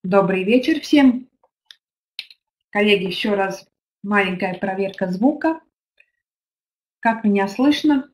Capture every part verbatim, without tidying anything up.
Добрый вечер всем. Коллеги, еще раз маленькая проверка звука. Как меня слышно?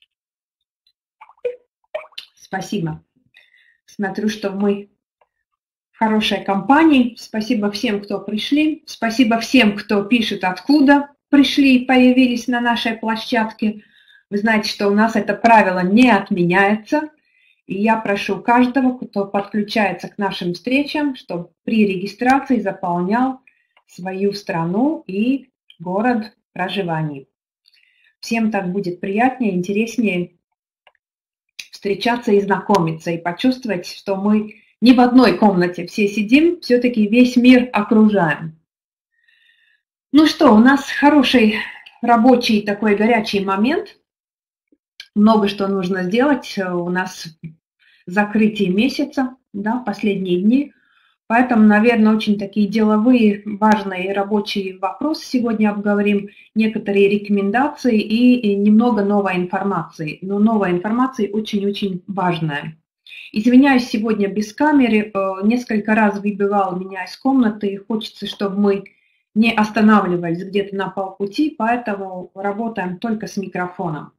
Спасибо. Смотрю, что мы в хорошей компании. Спасибо всем, кто пришли. Спасибо всем, кто пишет, откуда пришли и появились на нашей площадке. Вы знаете, что у нас это правило не отменяется. И я прошу каждого, кто подключается к нашим встречам, чтобы при регистрации заполнял свою страну и город проживания. Всем так будет приятнее, интереснее встречаться и знакомиться, и почувствовать, что мы не в одной комнате все сидим, все-таки весь мир окружаем. Ну что, у нас хороший рабочий такой горячий момент. Много что нужно сделать. У нас закрытие месяца, да, последние дни. Поэтому, наверное, очень такие деловые, важные рабочие вопросы сегодня обговорим, некоторые рекомендации и немного новой информации. Но новая информация очень-очень важная. Извиняюсь, сегодня без камеры, несколько раз выбивал меня из комнаты, и хочется, чтобы мы не останавливались где-то на полпути, поэтому работаем только с микрофоном.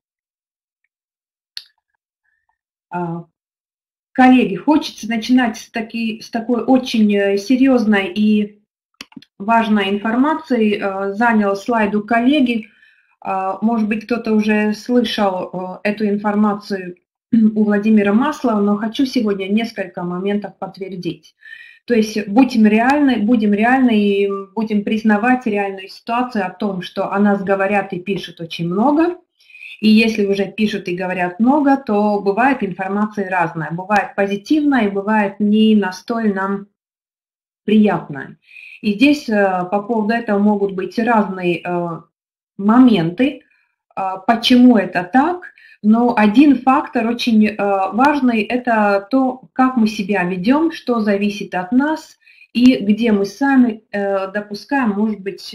Коллеги, хочется начинать с, таки, с такой очень серьезной и важной информации. Занял слайд у коллеги. Может быть, кто-то уже слышал эту информацию у Владимира Маслова, но хочу сегодня несколько моментов подтвердить. То есть будем реальны, будем реальны и будем признавать реальную ситуацию о том, что о нас говорят и пишут очень много. И если уже пишут и говорят много, то бывает информация разная. Бывает позитивная и бывает не настолько приятная. И здесь по поводу этого могут быть разные моменты, почему это так. Но один фактор очень важный – это то, как мы себя ведем, что зависит от нас и где мы сами допускаем, может быть,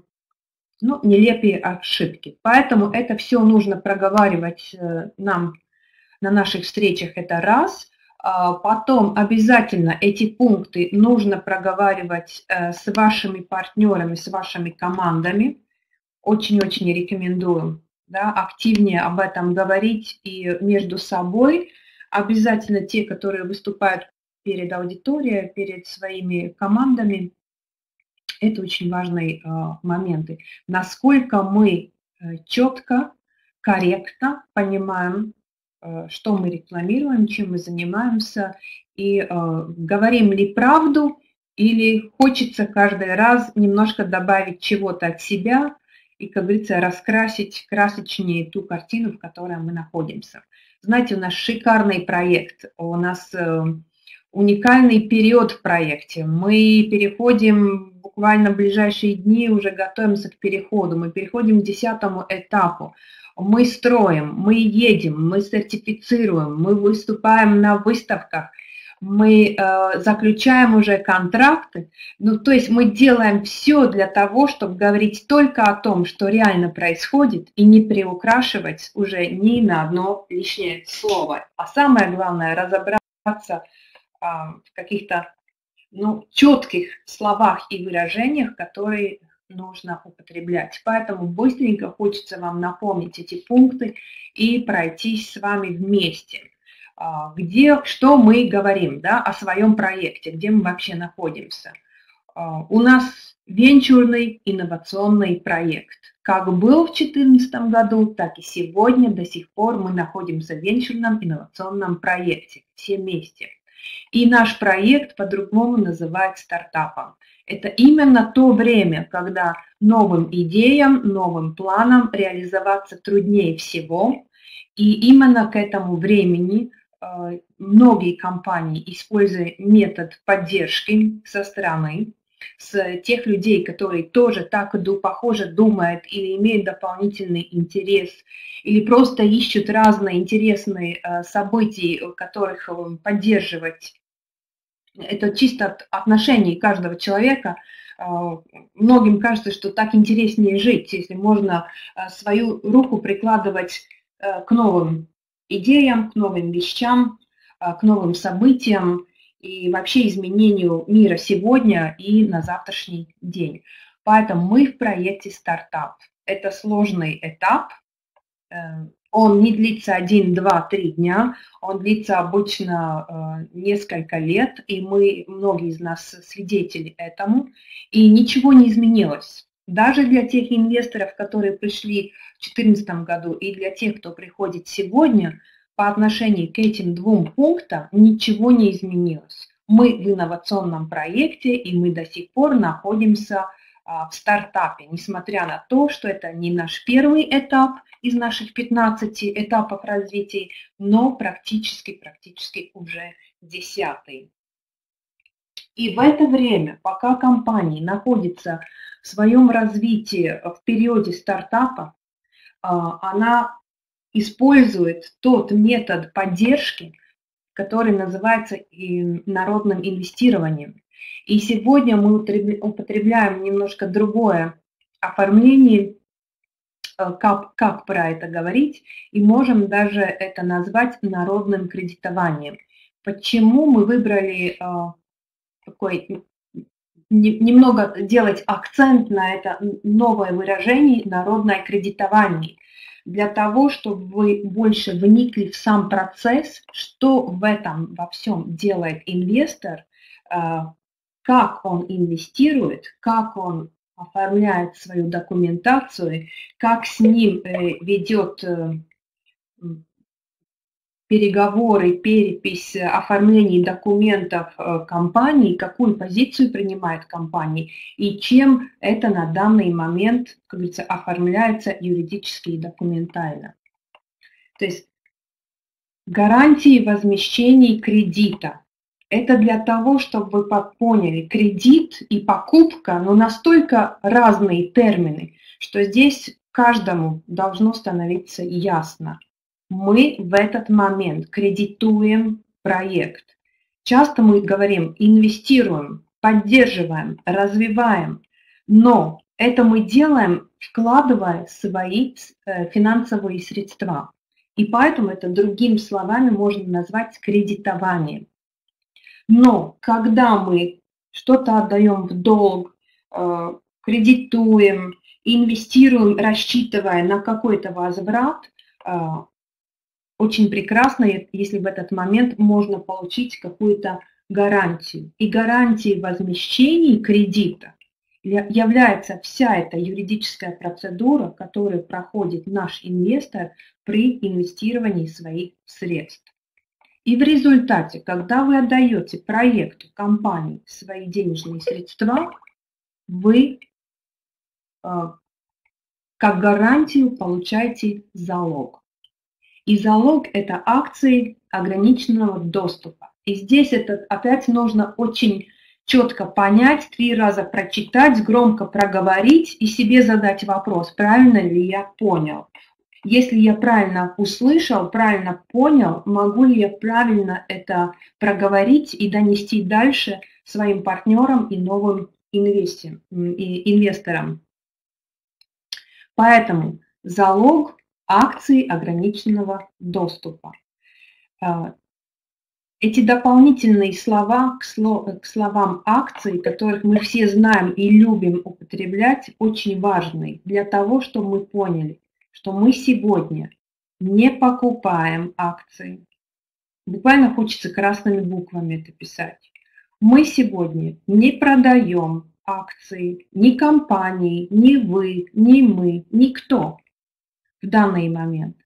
ну, нелепые ошибки. Поэтому это все нужно проговаривать нам на наших встречах, это раз. Потом обязательно эти пункты нужно проговаривать с вашими партнерами, с вашими командами. Очень-очень рекомендую, да, активнее об этом говорить и между собой. Обязательно те, которые выступают перед аудиторией, перед своими командами, это очень важные э, моменты. Насколько мы э, четко, корректно понимаем, э, что мы рекламируем, чем мы занимаемся, и э, говорим ли правду, или хочется каждый раз немножко добавить чего-то от себя и, как говорится, раскрасить красочнее ту картину, в которой мы находимся. Знаете, у нас шикарный проект, у нас э, уникальный период в проекте. Мы переходим буквально в ближайшие дни, уже готовимся к переходу. Мы переходим к десятому этапу. Мы строим, мы едем, мы сертифицируем, мы выступаем на выставках, мы э, заключаем уже контракты. Ну, то есть мы делаем все для того, чтобы говорить только о том, что реально происходит, и не приукрашивать уже ни на одно лишнее слово. А самое главное – разобраться в каких-то, ну, четких словах и выражениях, которые нужно употреблять. Поэтому быстренько хочется вам напомнить эти пункты и пройтись с вами вместе. Где, что мы говорим, да, о своем проекте, где мы вообще находимся. У нас венчурный инновационный проект. Как был в две тысячи четырнадцатом году, так и сегодня до сих пор мы находимся в венчурном инновационном проекте, все вместе. И наш проект по-другому называют стартапом. Это именно то время, когда новым идеям, новым планам реализоваться труднее всего. И именно к этому времени э, многие компании, используя метод поддержки со стороны, с тех людей, которые тоже так похоже думают или имеют дополнительный интерес, или просто ищут разные интересные события, которых поддерживать. Это чисто от отношений каждого человека. Многим кажется, что так интереснее жить, если можно свою руку прикладывать к новым идеям, к новым вещам, к новым событиям. и вообще изменению мира сегодня и на завтрашний день. Поэтому мы в проекте «Стартап». Это сложный этап. Он не длится один, два, три дня, он длится обычно несколько лет, и мы, многие из нас свидетели этому, и ничего не изменилось. Даже для тех инвесторов, которые пришли в две тысячи четырнадцатом году, и для тех, кто приходит сегодня, по отношению к этим двум пунктам ничего не изменилось. Мы в инновационном проекте, и мы до сих пор находимся в стартапе, несмотря на то, что это не наш первый этап из наших пятнадцати этапов развития, но практически, практически уже десятый. И в это время, пока компания находится в своем развитии в периоде стартапа, она использует тот метод поддержки, который называется народным инвестированием. И сегодня мы употребляем немножко другое оформление, как, как про это говорить, и можем даже это назвать народным кредитованием. Почему мы выбрали такой, немного делать акцент на это новое выражение «народное кредитование», для того, чтобы вы больше вникли в сам процесс, что в этом во всем делает инвестор, как он инвестирует, как он оформляет свою документацию, как с ним ведет переговоры, перепись, оформление документов компании, какую позицию принимает компания и чем это на данный момент, как говорится, оформляется юридически и документально. То есть гарантии возмещения кредита. Это для того, чтобы вы поняли, кредит и покупка, но настолько разные термины, что здесь каждому должно становиться ясно. Мы в этот момент кредитуем проект. Часто мы говорим, инвестируем, поддерживаем, развиваем, но это мы делаем, вкладывая свои финансовые средства. И поэтому это другими словами можно назвать кредитованием. Но когда мы что-то отдаем в долг, кредитуем, инвестируем, рассчитывая на какой-то возврат, очень прекрасно, если в этот момент можно получить какую-то гарантию. И гарантией возмещения кредита является вся эта юридическая процедура, которую проходит наш инвестор при инвестировании своих средств. И в результате, когда вы отдаете проекту, компании свои денежные средства, вы как гарантию получаете залог. И залог – это акции ограниченного доступа. И здесь это опять нужно очень четко понять, три раза прочитать, громко проговорить и себе задать вопрос, правильно ли я понял. Если я правильно услышал, правильно понял, могу ли я правильно это проговорить и донести дальше своим партнерам и новым инвесторам. Поэтому залог акций ограниченного доступа. Эти дополнительные слова к словам акций, которых мы все знаем и любим употреблять, очень важны для того, чтобы мы поняли, что мы сегодня не покупаем акции. Буквально хочется красными буквами это писать. Мы сегодня не продаем акции, ни компании, ни вы, ни мы, никто в данный момент.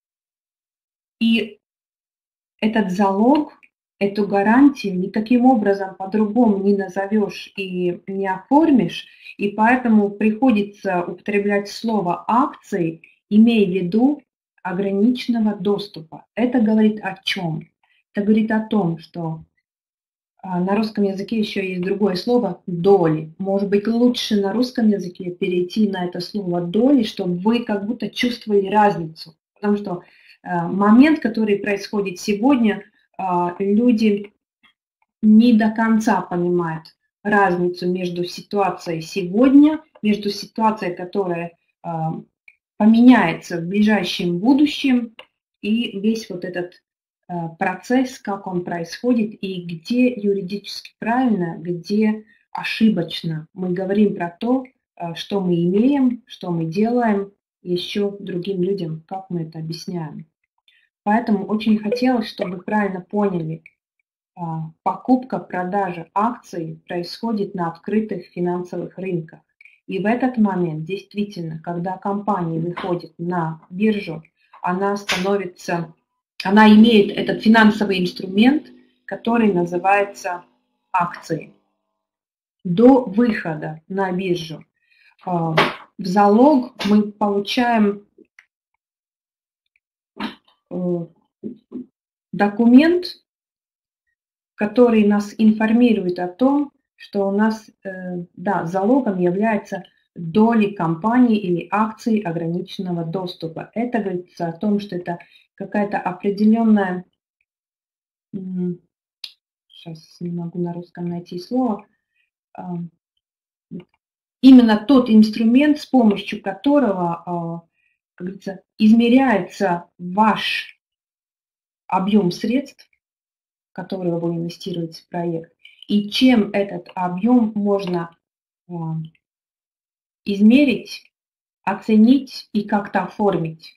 И этот залог, эту гарантию никаким образом по-другому не назовешь и не оформишь, и поэтому приходится употреблять слово акции, имея в виду ограниченного доступа. Это говорит о чем? Это говорит о том, что на русском языке еще есть другое слово «доли». Может быть, лучше на русском языке перейти на это слово «доли», чтобы вы как будто чувствовали разницу. Потому что момент, который происходит сегодня, люди не до конца понимают разницу между ситуацией сегодня, между ситуацией, которая поменяется в ближайшем будущем, и весь вот этот процесс, как он происходит и где юридически правильно, где ошибочно. Мы говорим про то, что мы имеем, что мы делаем еще другим людям, как мы это объясняем. Поэтому очень хотелось, чтобы вы правильно поняли, покупка, продажа акций происходит на открытых финансовых рынках. И в этот момент, действительно, когда компания выходит на биржу, она становится, она имеет этот финансовый инструмент, который называется акции. До выхода на биржу в залог мы получаем документ, который нас информирует о том, что у нас, да, залогом является доли компании или акции ограниченного доступа. Это говорится о том, что это какая-то определенная, сейчас не могу на русском найти слово, именно тот инструмент, с помощью которого, как говорится, измеряется ваш объем средств, которые вы инвестируете в проект, и чем этот объем можно измерить, оценить и как-то оформить.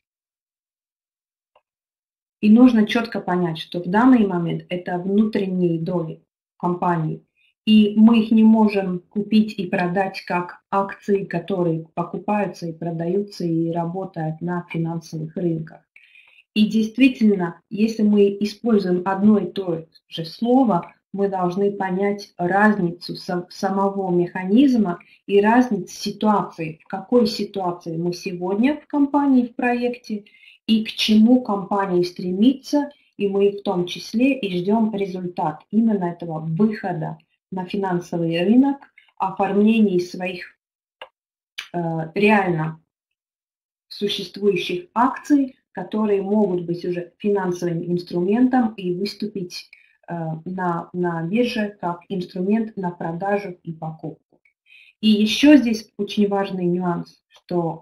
И нужно четко понять, что в данный момент это внутренние доли компании, и мы их не можем купить и продать как акции, которые покупаются и продаются и работают на финансовых рынках. И действительно, если мы используем одно и то же слово, мы должны понять разницу самого механизма и разницу ситуации, в какой ситуации мы сегодня в компании, в проекте, и к чему компания стремится, и мы в том числе и ждем результат именно этого выхода на финансовый рынок, оформления своих э, реально существующих акций, которые могут быть уже финансовым инструментом и выступить э, на, на бирже как инструмент на продажу и покупку. И еще здесь очень важный нюанс, что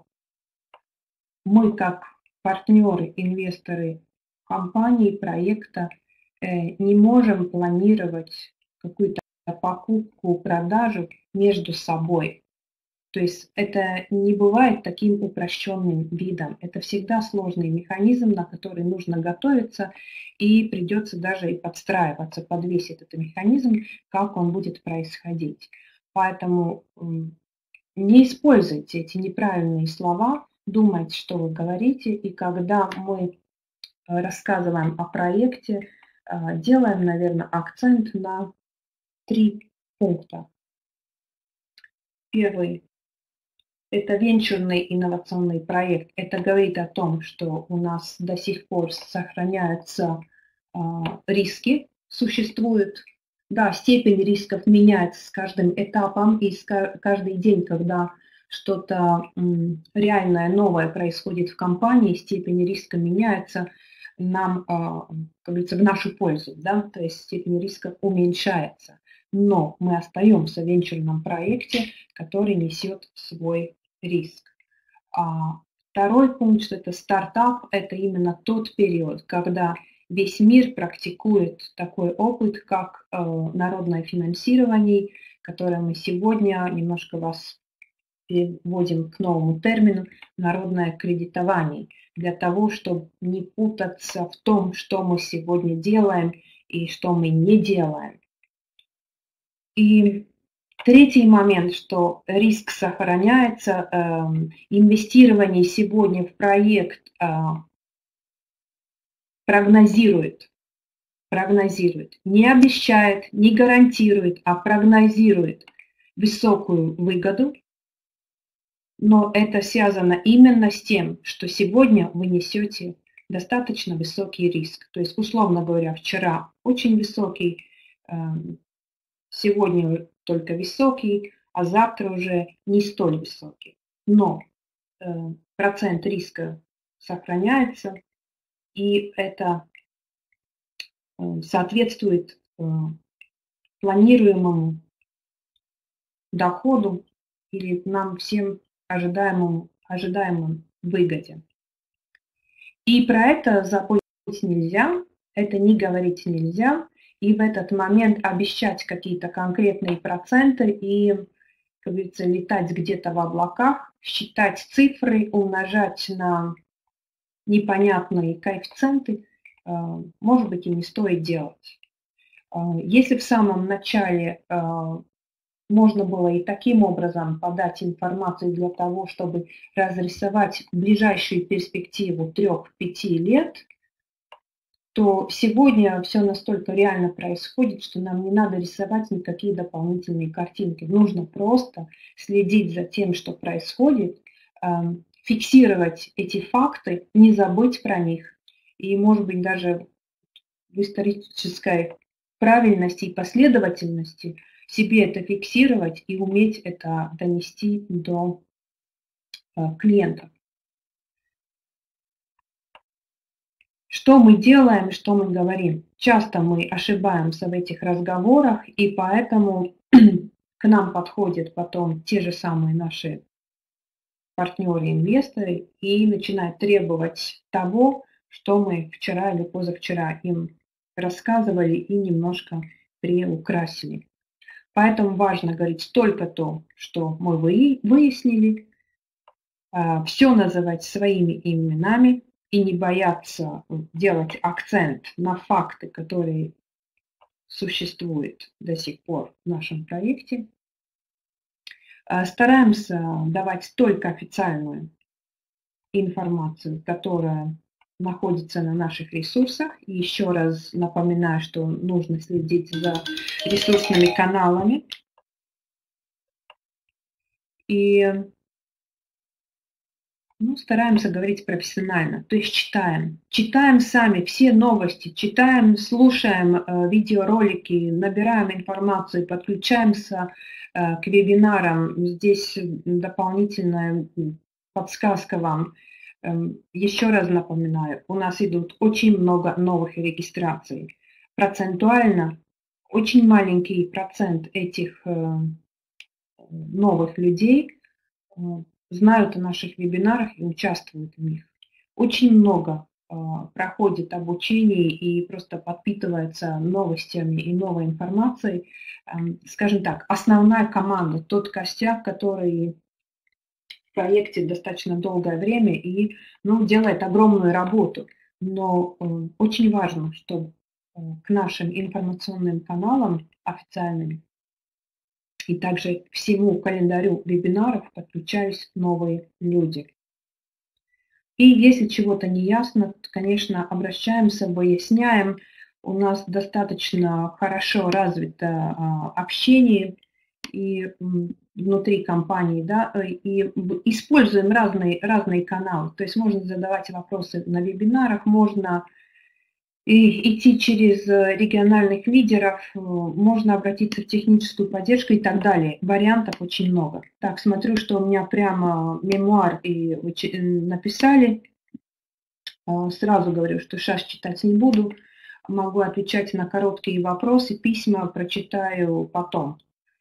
мы как партнеры, инвесторы компании, проекта э, не можем планировать какую-то покупку, продажу между собой. То есть это не бывает таким упрощенным видом. Это всегда сложный механизм, на который нужно готовиться, и придется даже и подстраиваться под весь этот механизм, как он будет происходить. Поэтому не используйте эти неправильные слова, думайте, что вы говорите, и когда мы рассказываем о проекте, делаем, наверное, акцент на три пункта. Первый. Это венчурный инновационный проект. Это говорит о том, что у нас до сих пор сохраняются э, риски, существуют. Да, степень рисков меняется с каждым этапом, и с каждый день, когда что-то э, реальное, новое происходит в компании, степень риска меняется нам, э, как говорится, в нашу пользу. Да? То есть степень риска уменьшается. Но мы остаемся в венчурном проекте, который несет свой риск. А второй пункт, что это стартап, это именно тот период, когда весь мир практикует такой опыт, как э, народное финансирование, которое мы сегодня немножко вас переводим к новому термину народное кредитование, для того, чтобы не путаться в том, что мы сегодня делаем и что мы не делаем. И третий момент, что риск сохраняется, э, инвестирование сегодня в проект э, прогнозирует, прогнозирует, не обещает, не гарантирует, а прогнозирует высокую выгоду, но это связано именно с тем, что сегодня вы несете достаточно высокий риск. То есть, условно говоря, вчера очень высокий, э, сегодня только высокий, а завтра уже не столь высокий. Но э, процент риска сохраняется, и это э, соответствует э, планируемому доходу или нам всем ожидаемому, ожидаемому выгоде. И про это забыть нельзя, это не говорить нельзя, и в этот момент обещать какие-то конкретные проценты и, как говорится, летать где-то в облаках, считать цифры, умножать на непонятные коэффициенты, может быть, и не стоит делать. Если в самом начале можно было и таким образом подать информацию для того, чтобы разрисовать ближайшую перспективу трёх-пяти лет, то сегодня все настолько реально происходит, что нам не надо рисовать никакие дополнительные картинки. Нужно просто следить за тем, что происходит, фиксировать эти факты, не забыть про них. И, может быть, даже в исторической правильности и последовательности себе это фиксировать и уметь это донести до клиентов. Что мы делаем и что мы говорим? Часто мы ошибаемся в этих разговорах, и поэтому к нам подходят потом те же самые наши партнеры, инвесторы и начинают требовать того, что мы вчера или позавчера им рассказывали и немножко приукрасили. Поэтому важно говорить только то, что мы выяснили, все называть своими именами и не бояться делать акцент на факты, которые существуют до сих пор в нашем проекте. Стараемся давать только официальную информацию, которая находится на наших ресурсах. И еще раз напоминаю, что нужно следить за ресурсными каналами. И ну, стараемся говорить профессионально, то есть читаем. Читаем сами все новости, читаем, слушаем э, видеоролики, набираем информацию, подключаемся э, к вебинарам. Здесь дополнительная подсказка вам. Еще раз напоминаю, у нас идут очень много новых регистраций. Процентуально очень маленький процент этих новых людей знают о наших вебинарах и участвуют в них. Очень много проходит обучение и просто подпитывается новостями и новой информацией. Скажем так, основная команда, тот костяк, который в проекте достаточно долгое время и ну, делает огромную работу. Но э, очень важно, чтобы э, к нашим информационным каналам официальным и также к всему календарю вебинаров подключались новые люди. И если чего-то не ясно, то, конечно, обращаемся, выясняем. У нас достаточно хорошо развито э, общение и внутри компании, да, и используем разные, разные каналы. То есть можно задавать вопросы на вебинарах, можно и идти через региональных лидеров, можно обратиться в техническую поддержку и так далее. Вариантов очень много. Так, смотрю, что у меня прямо мемуар и написали. Сразу говорю, что сейчас читать не буду. Могу отвечать на короткие вопросы, письма прочитаю потом.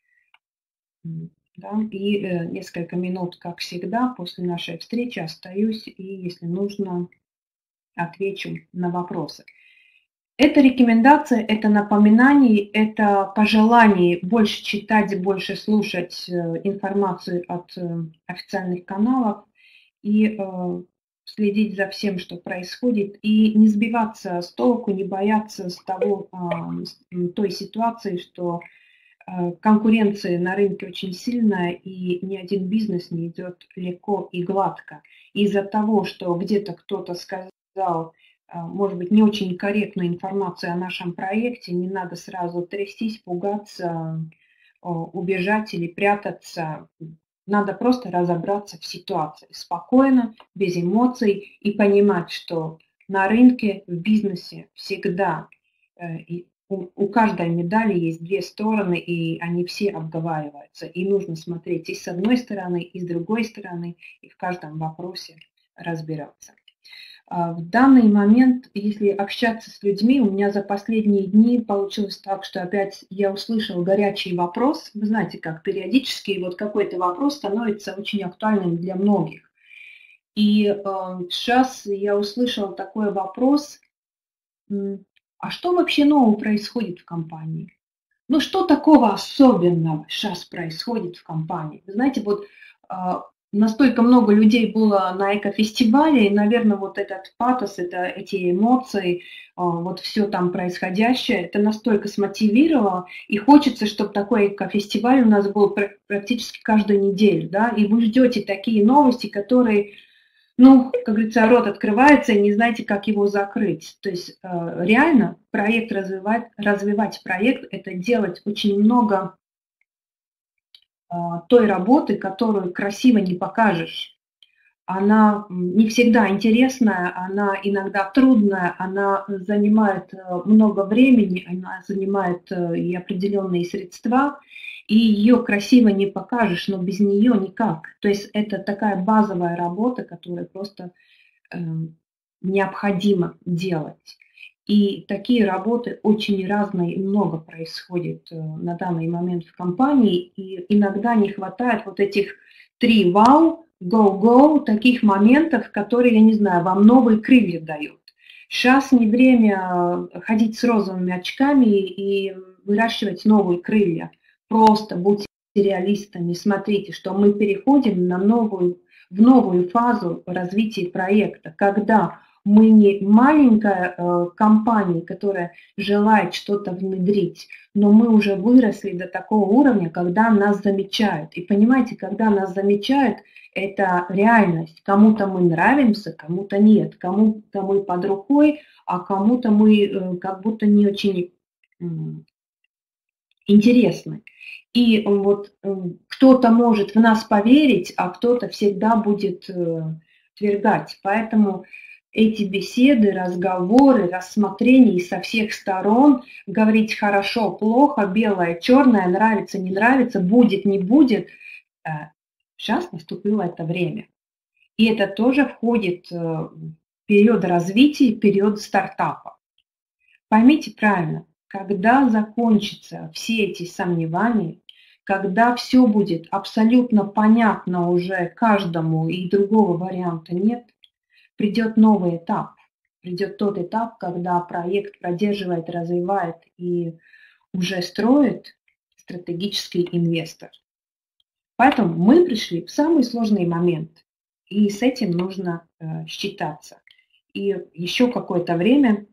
Да, и э, несколько минут, как всегда, после нашей встречи остаюсь и, если нужно, отвечу на вопросы. Это рекомендация, это напоминание, это пожелание больше читать, больше слушать э, информацию от э, официальных каналов и э, следить за всем, что происходит, и не сбиваться с толку, не бояться с того, э, той ситуации, что конкуренция на рынке очень сильная, и ни один бизнес не идет легко и гладко. Из-за того, что где-то кто-то сказал, может быть, не очень корректную информацию о нашем проекте, не надо сразу трястись, пугаться, убежать или прятаться. Надо просто разобраться в ситуации спокойно, без эмоций и понимать, что на рынке, в бизнесе всегда у каждой медали есть две стороны, и они все обговариваются. И нужно смотреть и с одной стороны, и с другой стороны, и в каждом вопросе разбираться. В данный момент, если общаться с людьми, у меня за последние дни получилось так, что опять я услышала горячий вопрос. Вы знаете, как периодически вот какой-то вопрос становится очень актуальным для многих. И э, сейчас я услышала такой вопрос. а что вообще нового происходит в компании? Ну, что такого особенного сейчас происходит в компании? Вы знаете, вот а, настолько много людей было на экофестивале, и, наверное, вот этот патос, это, эти эмоции, а, вот все там происходящее, это настолько смотивировало, и хочется, чтобы такой экофестиваль у нас был пр- практически каждую неделю, да, и вы ждете такие новости, которые... Ну, как говорится, рот открывается, и не знаете, как его закрыть. То есть э, реально проект развивать, развивать проект – это делать очень много э, той работы, которую красиво не покажешь. Она не всегда интересная, она иногда трудная, она занимает э, много времени, она занимает э, и определенные средства, и ее красиво не покажешь, но без нее никак. То есть это такая базовая работа, которая просто э, необходимо делать. И такие работы очень разные и много происходит э, на данный момент в компании, и иногда не хватает вот этих три вау, go-go, таких моментов, которые, я не знаю, вам новые крылья дают. Сейчас не время ходить с розовыми очками и выращивать новые крылья. Просто будьте реалистами, смотрите, что мы переходим на новую, в новую фазу развития проекта, когда мы не маленькая э, компания, которая желает что-то внедрить, но мы уже выросли до такого уровня, когда нас замечают. И понимаете, когда нас замечают, это реальность. Кому-то мы нравимся, кому-то нет. Кому-то мы под рукой, а кому-то мы э, как будто не очень э, интересны. И вот э, кто-то может в нас поверить, а кто-то всегда будет э, отвергать. Поэтому эти беседы, разговоры, рассмотрения со всех сторон, говорить хорошо, плохо, белое, черное, нравится, не нравится, будет, не будет. Сейчас наступило это время. И это тоже входит в период развития, период стартапа. Поймите правильно, когда закончатся все эти сомневания, когда все будет абсолютно понятно уже каждому и другого варианта нет, придет новый этап. Придет тот этап, когда проект продерживает, развивает и уже строит стратегический инвестор. Поэтому мы пришли в самый сложный момент, и с этим нужно э, считаться. И еще какое-то время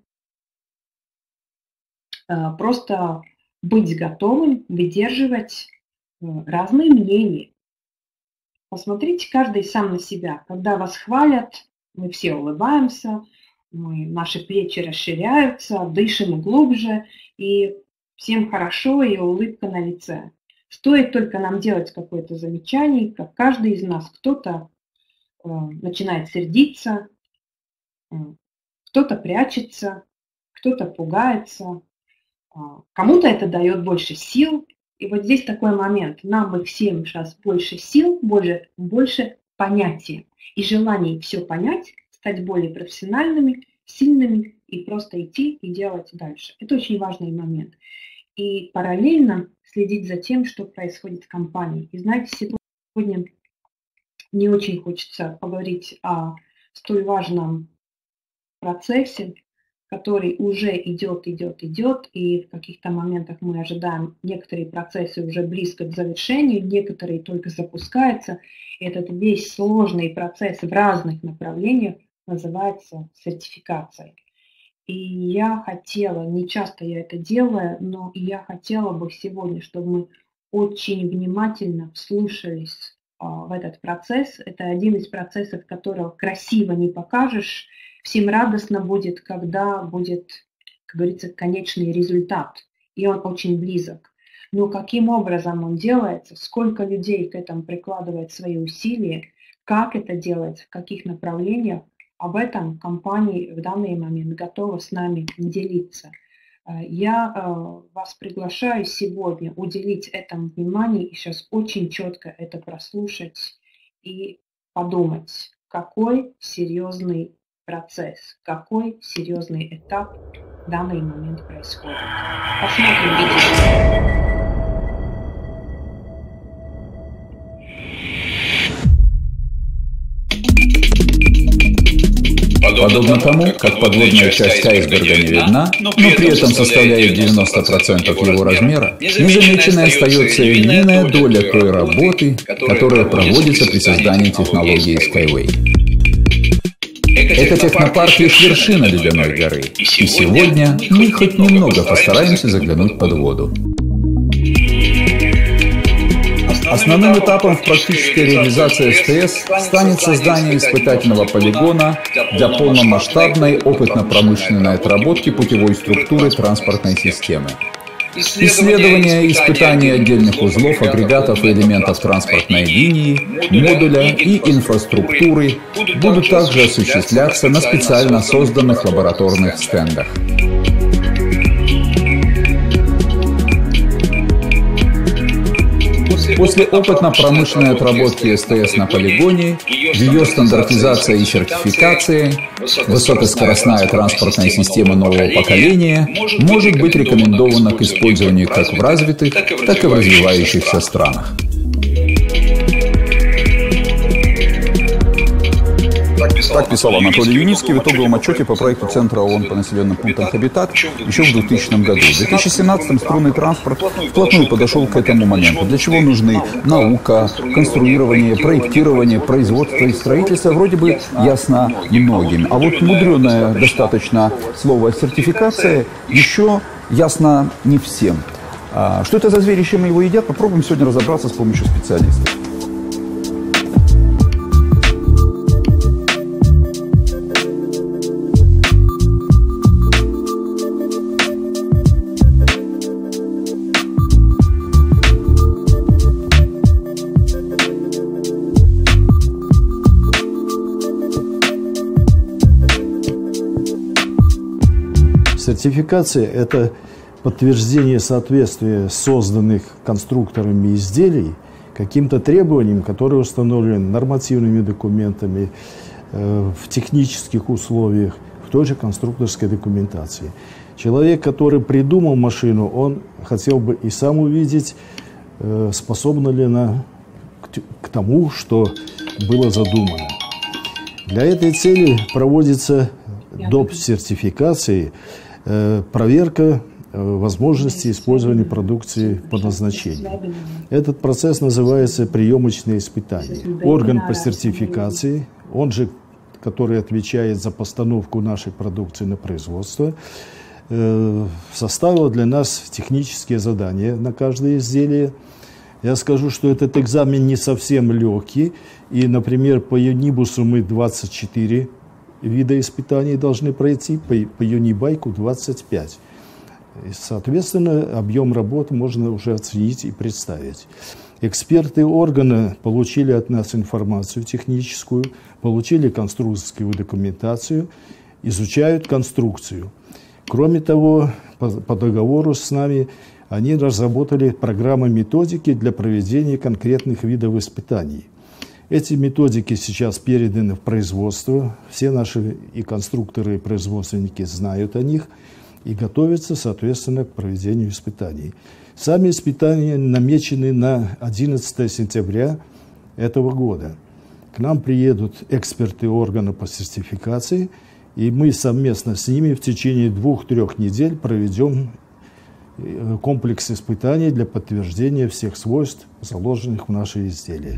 э, просто быть готовым выдерживать э, разные мнения. Посмотрите каждый сам на себя. Когда вас хвалят, мы все улыбаемся, мы, наши плечи расширяются, дышим глубже, и всем хорошо, и улыбка на лице. Стоит только нам делать какое-то замечание, как каждый из нас, кто-то э, начинает сердиться, э, кто-то прячется, кто-то пугается, э, кому-то это дает больше сил. И вот здесь такой момент. Нам бы всем сейчас больше сил, больше, больше понятия и желаний все понять, стать более профессиональными, сильными и просто идти и делать дальше. Это очень важный момент. И параллельно следить за тем, что происходит в компании. И знаете, сегодня не очень хочется поговорить о столь важном процессе, который уже идет, идет, идет, и в каких-то моментах мы ожидаем, некоторые процессы уже близко к завершению, некоторые только запускаются. Этот весь сложный процесс в разных направлениях называется сертификацией. И я хотела, не часто я это делаю, но я хотела бы сегодня, чтобы мы очень внимательно вслушались а, в этот процесс. Это один из процессов, которого красиво не покажешь. Всем радостно будет, когда будет, как говорится, конечный результат. И он очень близок. Но каким образом он делается, сколько людей к этому прикладывает свои усилия, как это делается, в каких направлениях, об этом компания в данный момент готова с нами делиться. Я вас приглашаю сегодня уделить этому внимание и сейчас очень четко это прослушать и подумать, какой серьезный процесс, какой серьезный этап в данный момент происходит. Посмотрим видео. Подобно тому, как подводная часть айсберга не видна, но при этом составляет девяносто процентов его размера, незамеченной остается и львиная доля той работы, которая проводится при создании технологии Skyway. Это технопарк лишь вершина ледяной горы, и сегодня мы хоть немного постараемся заглянуть под воду. Основным этапом в практической реализации СТС станет создание испытательного полигона для полномасштабной опытно-промышленной отработки путевой структуры транспортной системы. Исследования и испытания отдельных узлов, агрегатов и элементов транспортной линии, модуля и инфраструктуры будут также осуществляться на специально созданных лабораторных стендах. После опытно-промышленной отработки СТС на полигоне, ее стандартизация и сертификация, высокоскоростная транспортная система нового поколения может быть рекомендована к использованию как в развитых, так и в развивающихся странах. Так писал Анатолий Юницкий в итоговом отчете по проекту Центра ООН по населенным пунктам «Хабитат» еще в двухтысячном году. В две тысячи семнадцатом струнный транспорт вплотную подошел к этому моменту, для чего нужны наука, конструирование, проектирование, производство и строительство вроде бы ясно многим. А вот мудреное достаточно слово «сертификация» еще ясно не всем. Что это за зверь и чем его едят, попробуем сегодня разобраться с помощью специалистов. Сертификация – это подтверждение соответствия созданных конструкторами изделий каким-то требованиям, которые установлены нормативными документами, э, в технических условиях, в той же конструкторской документации. Человек, который придумал машину, он хотел бы и сам увидеть, э, способна ли она к, к тому, что было задумано. Для этой цели проводится доп. Сертификации, проверка возможности использования продукции по назначению. Этот процесс называется приемочные испытания. Орган по сертификации, он же, который отвечает за постановку нашей продукции на производство, составил для нас технические задания на каждое изделие. Я скажу, что этот экзамен не совсем легкий, и, например, по Юнибусу мы двадцать четыре вида испытаний должны пройти, по, по Юнибайку двадцать пять. И, соответственно, объем работ можно уже оценить и представить. Эксперты органа получили от нас информацию техническую, получили конструкторскую документацию, изучают конструкцию. Кроме того, по, по договору с нами они разработали программы методики для проведения конкретных видов испытаний. Эти методики сейчас переданы в производство. Все наши и конструкторы, и производственники знают о них и готовятся, соответственно, к проведению испытаний. Сами испытания намечены на одиннадцатое сентября этого года. К нам приедут эксперты органа по сертификации, и мы совместно с ними в течение двух-трех недель проведем комплекс испытаний для подтверждения всех свойств, заложенных в наши изделия.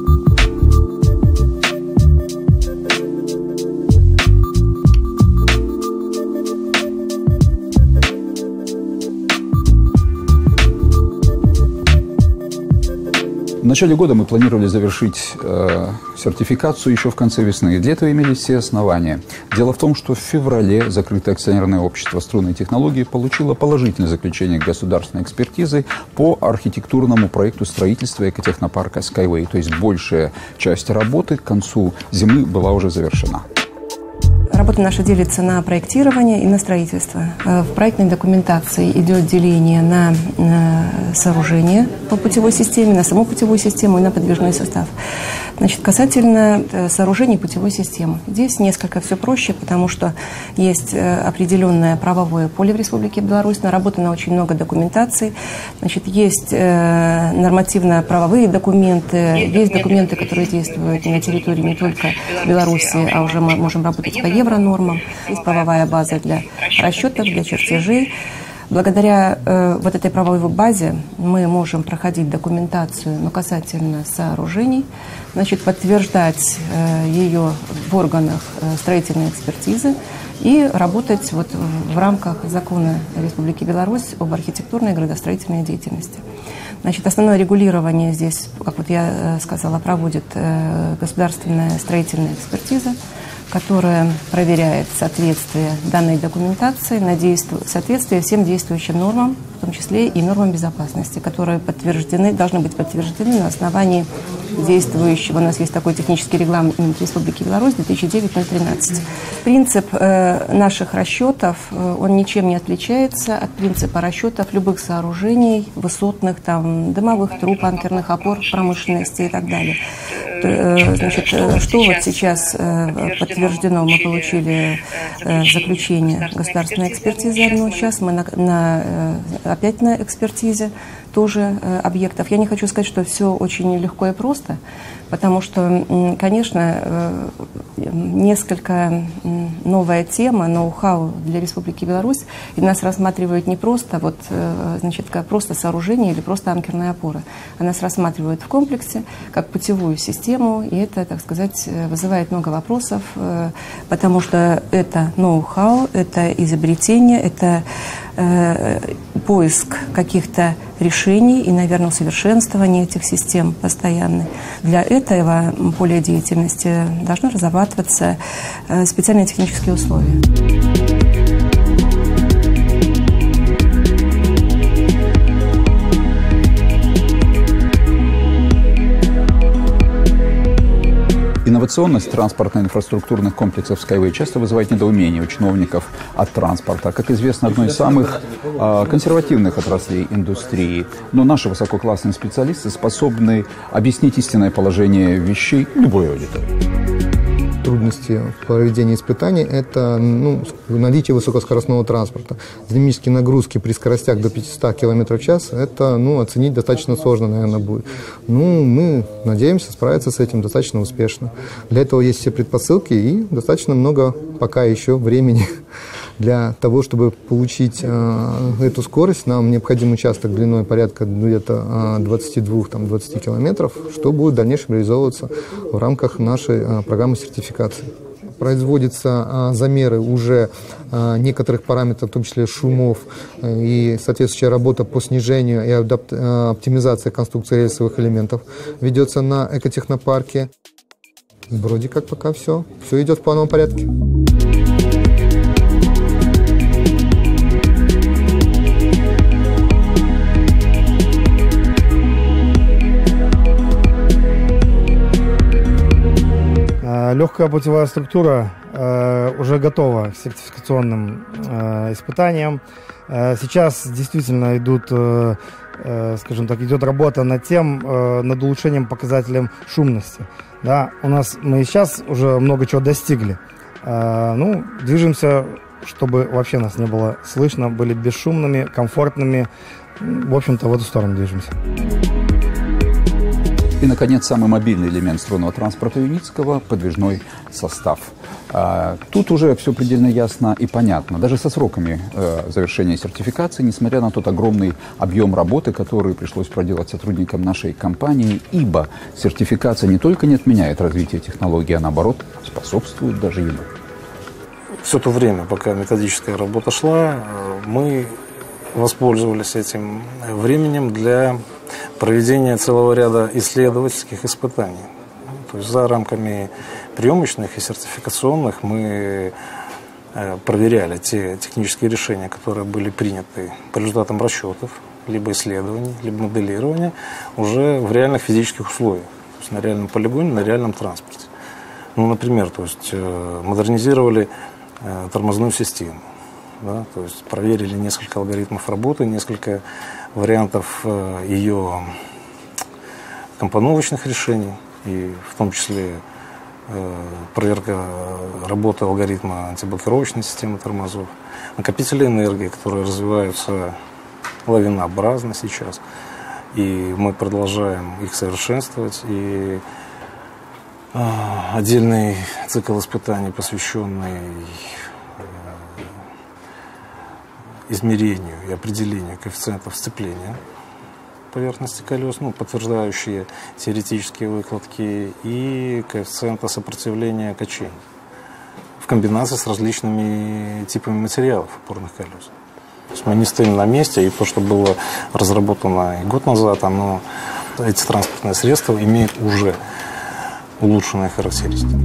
В начале года мы планировали завершить э, сертификацию еще в конце весны. Для этого имелись все основания. Дело в том, что в феврале закрытое акционерное общество «Струнные технологии» получило положительное заключение государственной экспертизы по архитектурному проекту строительства экотехнопарка Skyway. То есть большая часть работы к концу зимы была уже завершена. Работа наша делится на проектирование и на строительство. В проектной документации идет деление на, на сооружение по путевой системе, на саму путевую систему и на подвижной состав. Значит, касательно сооружений путевой системы. Здесь несколько все проще, потому что есть определенное правовое поле в Республике Беларусь, наработано очень много документаций. Значит, есть нормативно-правовые документы, есть документы, которые действуют на территории не только Беларуси, а уже мы можем работать по Евро нормам, есть правовая база для расчетов, для чертежей. Благодаря э, вот этой правовой базе мы можем проходить документацию, но касательно сооружений, значит, подтверждать э, ее в органах э, строительной экспертизы и работать вот в рамках закона Республики Беларусь об архитектурной и градостроительной деятельности. Значит, основное регулирование здесь, как вот я сказала, проводит э, государственная строительная экспертиза, которая проверяет соответствие данной документации на действу... соответствие всем действующим нормам, в том числе и нормам безопасности, которые подтверждены, должны быть подтверждены на основании действующего. У нас есть такой технический регламент Республики Беларусь две тысячи девять ноль тринадцать. Принцип э, наших расчетов, э, он ничем не отличается от принципа расчетов любых сооружений, высотных, там, дымовых труб, анкерных опор промышленности и так далее. Э, значит, э, что вот сейчас э, подтверждено, мы получили э, заключение государственной экспертизы одно, сейчас мы на, на, э, опять на экспертизе тоже э, объектов. Я не хочу сказать, что все очень легко и просто, потому что, конечно, э, несколько э, новая тема, ноу-хау для Республики Беларусь, и нас рассматривают не просто, вот, э, значит, как просто сооружение или просто анкерная опора, а нас рассматривают в комплексе, как путевую систему, и это, так сказать, вызывает много вопросов, э, потому что это ноу-хау, это изобретение, это э, поиск каких-то решений и, наверное, усовершенствование этих систем постоянно. Для этого поля деятельности должны разрабатываться специальные технические условия. Инновационность транспортно-инфраструктурных комплексов Skyway часто вызывает недоумение у чиновников от транспорта. Как известно, одной из самых э, консервативных отраслей индустрии. Но наши высококлассные специалисты способны объяснить истинное положение вещей любой аудитории. Трудности в проведении испытаний – это ну, наличие высокоскоростного транспорта. Динамические нагрузки при скоростях до пятисот километров в час – это ну, оценить достаточно сложно, наверное, будет. Ну, мы надеемся справиться с этим достаточно успешно. Для этого есть все предпосылки и достаточно много пока еще времени. Для того, чтобы получить э, эту скорость, нам необходим участок длиной порядка где-то двадцати двух — двадцати километров, что будет в дальнейшем реализовываться в рамках нашей э, программы сертификации. Производятся э, замеры уже э, некоторых параметров, в том числе шумов, э, и соответствующая работа по снижению и адап- э, оптимизации конструкции рельсовых элементов ведется на экотехнопарке. Вроде как пока все. Все идет в плановом порядке. Легкая путевая структура э, уже готова к сертификационным э, испытаниям. Э, сейчас действительно идут, э, э, скажем так, идет работа над тем, э, над улучшением показателей шумности. Да, у нас мы сейчас уже много чего достигли. Э, ну, движемся, чтобы вообще нас не было слышно, были бесшумными, комфортными. В общем-то, в эту сторону движемся. И, наконец, самый мобильный элемент струнного транспорта Юницкого – подвижной состав. Тут уже все предельно ясно и понятно. Даже со сроками завершения сертификации, несмотря на тот огромный объем работы, который пришлось проделать сотрудникам нашей компании, ибо сертификация не только не отменяет развитие технологий, а наоборот способствует даже ему. Все то время, пока методическая работа шла, мы воспользовались этим временем для проведения целого ряда исследовательских испытаний. То есть за рамками приемочных и сертификационных мы проверяли те технические решения, которые были приняты по результатам расчетов, либо исследований, либо моделирования уже в реальных физических условиях, то есть на реальном полигоне, на реальном транспорте. Ну, например, то есть модернизировали тормозную систему. Да, то есть проверили несколько алгоритмов работы, несколько вариантов э, ее компоновочных решений, и в том числе э, проверка работы алгоритма антиблокировочной системы тормозов, накопители энергии, которые развиваются лавинообразно сейчас, и мы продолжаем их совершенствовать. И отдельный цикл испытаний, посвященный измерению и определению коэффициентов сцепления поверхности колес, ну, подтверждающие теоретические выкладки, и коэффициента сопротивления качений в комбинации с различными типами материалов опорных колес. То есть мы не стоим на месте, и то, что было разработано и год назад, оно, эти транспортные средства имеют уже улучшенные характеристики.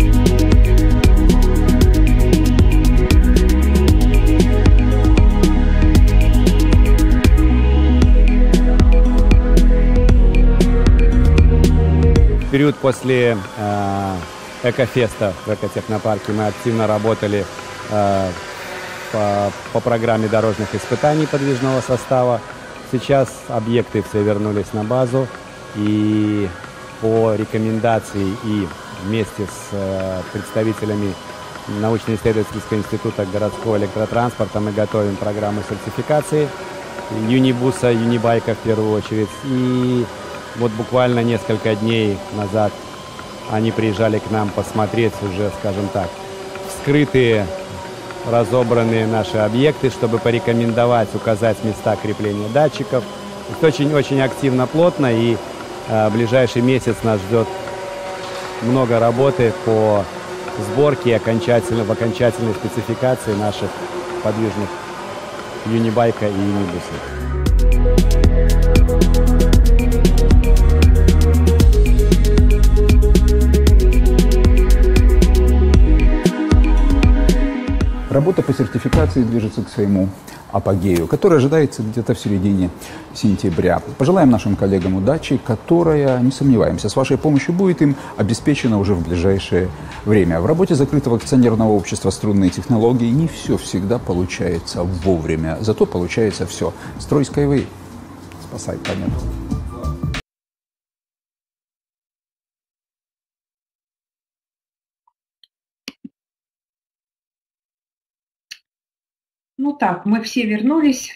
В период после э, Экофеста в экотехнопарке мы активно работали э, по, по программе дорожных испытаний подвижного состава. Сейчас объекты все вернулись на базу, и по рекомендации и вместе с э, представителями научно-исследовательского института городского электротранспорта мы готовим программу сертификации юнибуса, юнибайка в первую очередь. И вот буквально несколько дней назад они приезжали к нам посмотреть уже, скажем так, вскрытые, разобранные наши объекты, чтобы порекомендовать, указать места крепления датчиков. Очень-очень активно, плотно, и э, в ближайший месяц нас ждет много работы по сборке окончательно, в окончательной спецификации наших подвижных юнибайка и юнибусов. Работа по сертификации движется к своему апогею, который ожидается где-то в середине сентября. Пожелаем нашим коллегам удачи, которая, не сомневаемся, с вашей помощью будет им обеспечена уже в ближайшее время. В работе закрытого акционерного общества «Струнные технологии» не все всегда получается вовремя, зато получается все. Строй Skyway, спасай планету. Ну так, мы все вернулись.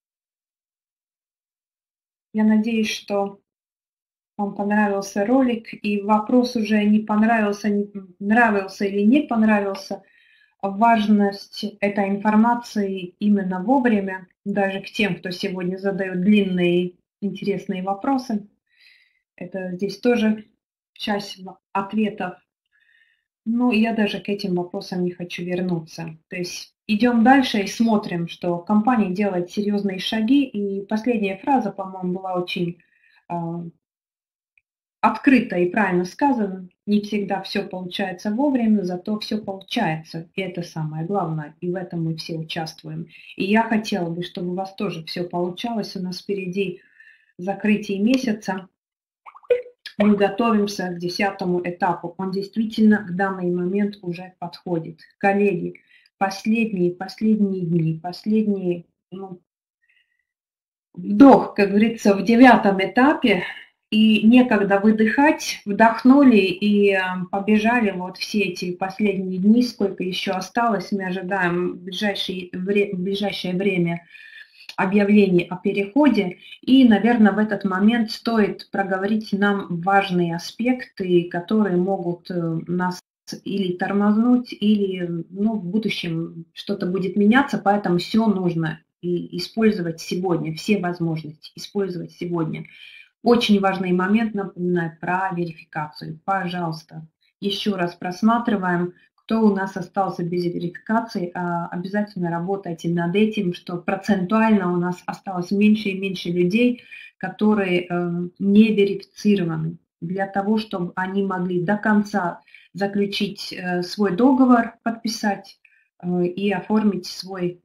Я надеюсь, что вам понравился ролик, и вопрос уже не понравился, не нравился или не понравился. Важность этой информации именно вовремя, даже к тем, кто сегодня задает длинные интересные вопросы. Это здесь тоже часть ответов. Ну, я даже к этим вопросам не хочу вернуться. То есть идем дальше и смотрим, что компания делает серьезные шаги. И последняя фраза, по-моему, была очень э, открыто и правильно сказано. Не всегда все получается вовремя, зато все получается. И это самое главное. И в этом мы все участвуем. И я хотела бы, чтобы у вас тоже все получалось. У нас впереди закрытие месяца. Мы готовимся к десятому этапу. Он действительно в данный момент уже подходит. Коллеги, последние, последние дни, последний ну, вдох, как говорится, в девятом этапе, и некогда выдыхать, вдохнули и э, побежали вот все эти последние дни, сколько еще осталось. Мы ожидаем в ближайшее, в ближайшее время объявление о переходе, и, наверное, в этот момент стоит проговорить нам важные аспекты, которые могут нас или тормознуть, или ну, в будущем что-то будет меняться, поэтому все нужно и использовать сегодня, все возможности использовать сегодня. Очень важный момент, напоминаю, про верификацию. Пожалуйста, еще раз просматриваем. Кто у нас остался без верификации, обязательно работайте над этим, что процентуально у нас осталось меньше и меньше людей, которые не верифицированы, для того, чтобы они могли до конца заключить свой договор, подписать и оформить свой,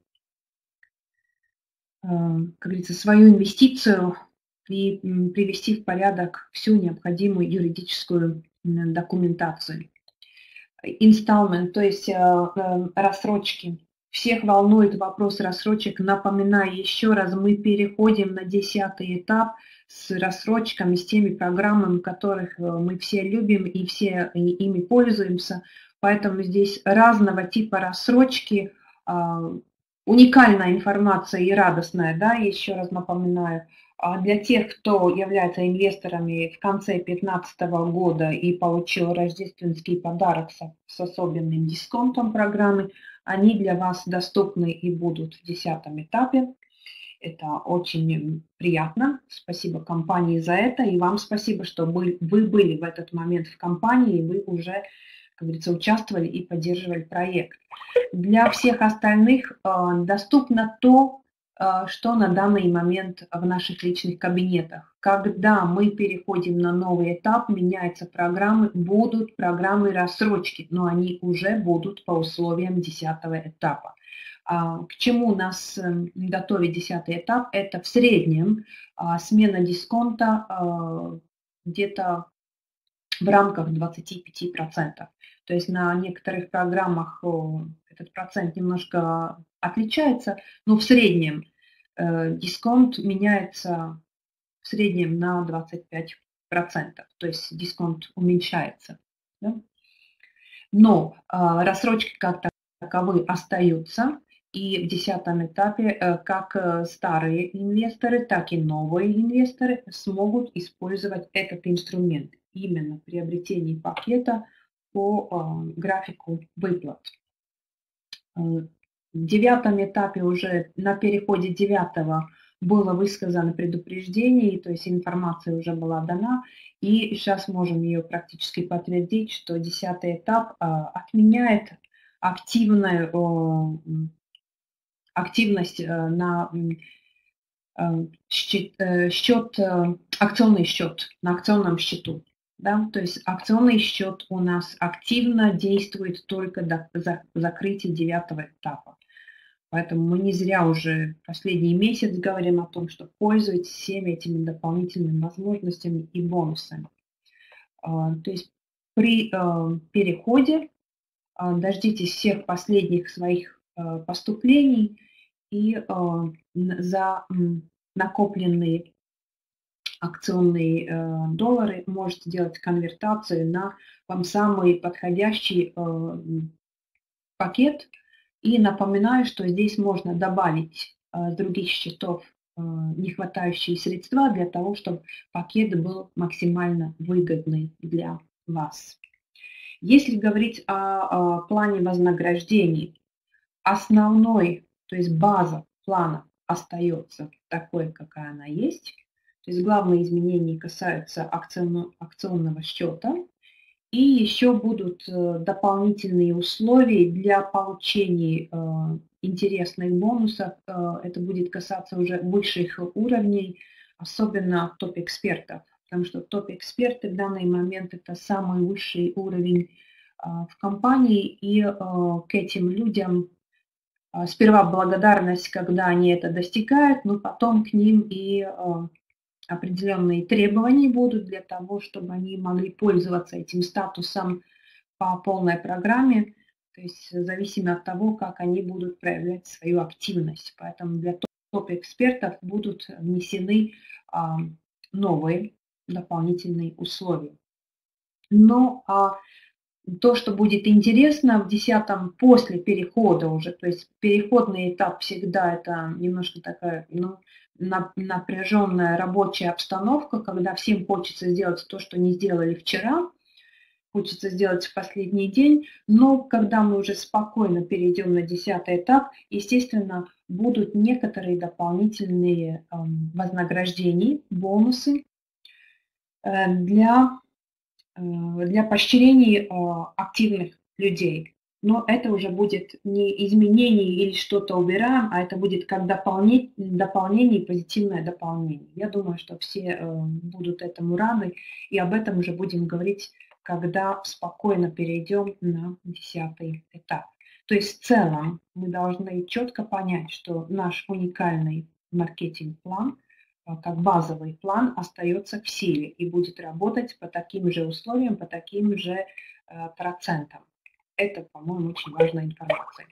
как говорится, свою инвестицию и привести в порядок всю необходимую юридическую документацию. Инсталмент, то есть э, э, рассрочки. Всех волнует вопрос рассрочек. Напоминаю еще раз, мы переходим на десятый этап с рассрочками, с теми программами, которых мы все любим и все ими пользуемся. Поэтому здесь разного типа рассрочки, э, уникальная информация и радостная, да, еще раз напоминаю. Для тех, кто является инвесторами в конце две тысячи пятнадцатого года и получил рождественский подарок с особенным дисконтом программы, они для вас доступны и будут в десятом этапе. Это очень приятно. Спасибо компании за это. И вам спасибо, что вы, вы были в этот момент в компании, и вы уже, как говорится, участвовали и поддерживали проект. Для всех остальных э, доступно то, э, что на данный момент в наших личных кабинетах. Когда мы переходим на новый этап, меняются программы, будут программы рассрочки, но они уже будут по условиям десятого этапа. К чему нас готовит десятый этап? Это в среднем смена дисконта где-то в рамках двадцати пяти процентов. То есть на некоторых программах этот процент немножко отличается, но в среднем дисконт меняется в среднем на двадцать пять процентов. То есть дисконт уменьшается. Да? Но рассрочки как таковые остаются. И в десятом этапе как старые инвесторы, так и новые инвесторы смогут использовать этот инструмент именно в приобретении пакета по графику выплат. В девятом этапе уже на переходе девятого было высказано предупреждение, то есть информация уже была дана, и сейчас можем ее практически подтвердить, что десятый этап отменяет активную активность на счет, счет, акционный счет, на акционном счету. Да? То есть акционный счет у нас активно действует только до закрытия девятого этапа. Поэтому мы не зря уже последний месяц говорим о том, что пользуйтесь всеми этими дополнительными возможностями и бонусами. То есть при переходе дождитесь всех последних своих поступлений и э, за накопленные акционные э, доллары можете делать конвертацию на вам самый подходящий э, пакет. И напоминаю, что здесь можно добавить э, с других счетов э, нехватающие средства для того, чтобы пакет был максимально выгодный для вас. Если говорить о, о плане вознаграждений, основной, то есть база плана остается такой, какая она есть. То есть главные изменения касаются акционного, акционного счета. И еще будут дополнительные условия для получения э, интересных бонусов. Э, это будет касаться уже высших уровней, особенно топ-экспертов. Потому что топ-эксперты в данный момент это самый высший уровень э, в компании. И э, к этим людям сперва благодарность, когда они это достигают, но потом к ним и определенные требования будут для того, чтобы они могли пользоваться этим статусом по полной программе, то есть зависимо от того, как они будут проявлять свою активность. Поэтому для топ-экспертов будут внесены новые дополнительные условия. Но то, что будет интересно в десятом после перехода уже, то есть переходный этап всегда это немножко такая ну, напряженная рабочая обстановка, когда всем хочется сделать то, что не сделали вчера, хочется сделать в последний день, но когда мы уже спокойно перейдем на десятый этап, естественно, будут некоторые дополнительные э, вознаграждения, бонусы э, для для поощрений активных людей. Но это уже будет не изменение или что-то убираем, а это будет как дополнение, дополнение, позитивное дополнение. Я думаю, что все будут этому рады, и об этом уже будем говорить, когда спокойно перейдем на десятый этап. То есть в целом мы должны четко понять, что наш уникальный маркетинг-план как базовый план остается в силе и будет работать по таким же условиям, по таким же э, процентам. Это, по-моему, очень важная информация.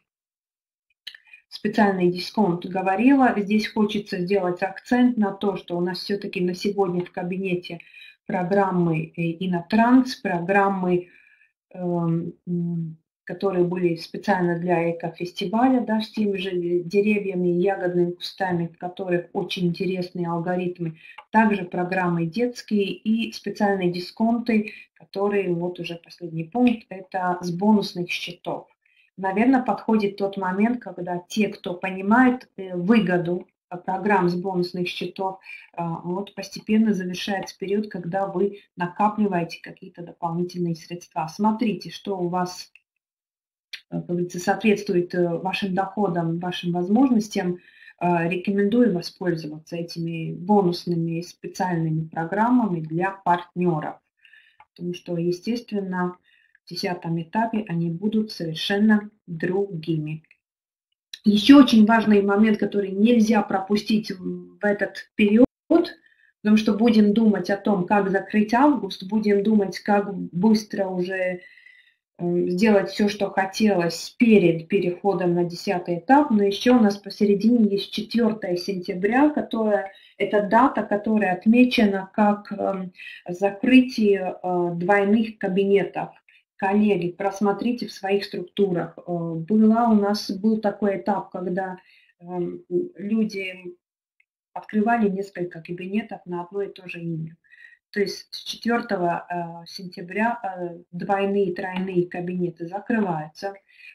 Специальный дисконт говорила. Здесь хочется сделать акцент на то, что у нас все-таки на сегодня в кабинете программы Инотранс, программы, э, которые были специально для экофестиваля, да, с теми же деревьями и ягодными кустами, в которых очень интересные алгоритмы. Также программы детские и специальные дисконты, которые, вот уже последний пункт, это с бонусных счетов. Наверное, подходит тот момент, когда те, кто понимает выгоду программ с бонусных счетов, вот постепенно завершается период, когда вы накапливаете какие-то дополнительные средства. Смотрите, что у вас, как говорится, соответствует вашим доходам, вашим возможностям. Рекомендую воспользоваться этими бонусными специальными программами для партнеров, потому что, естественно, в десятом этапе они будут совершенно другими. Еще очень важный момент, который нельзя пропустить в этот период, потому что будем думать о том, как закрыть август, будем думать, как быстро уже сделать все, что хотелось перед переходом на десятый этап, но еще у нас посередине есть четвёртое сентября, которая, это дата, которая отмечена как закрытие двойных кабинетов. Коллеги, просмотрите в своих структурах. Была у нас, был такой этап, когда люди открывали несколько кабинетов на одно и то же имя. То есть с четвёртого сентября двойные и тройные кабинеты закрываются.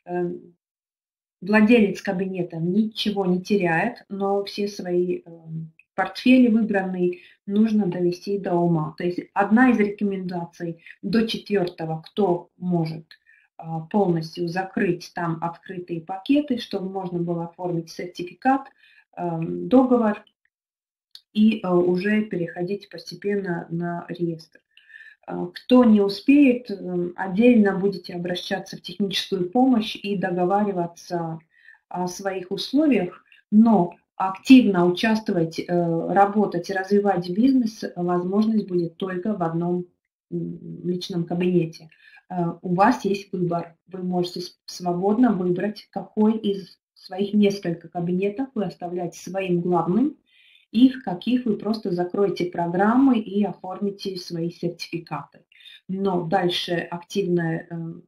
Владелец кабинета ничего не теряет, но все свои портфели выбранные нужно довести до ума. То есть одна из рекомендаций до четвёртого, кто может полностью закрыть там открытые пакеты, чтобы можно было оформить сертификат, договор и уже переходить постепенно на реестр. Кто не успеет, отдельно будете обращаться в техническую помощь и договариваться о своих условиях, но активно участвовать, работать, развивать бизнес возможность будет только в одном личном кабинете. У вас есть выбор. Вы можете свободно выбрать, какой из своих нескольких кабинетов вы оставляете своим главным, и в каких вы просто закроете программы и оформите свои сертификаты. Но дальше активное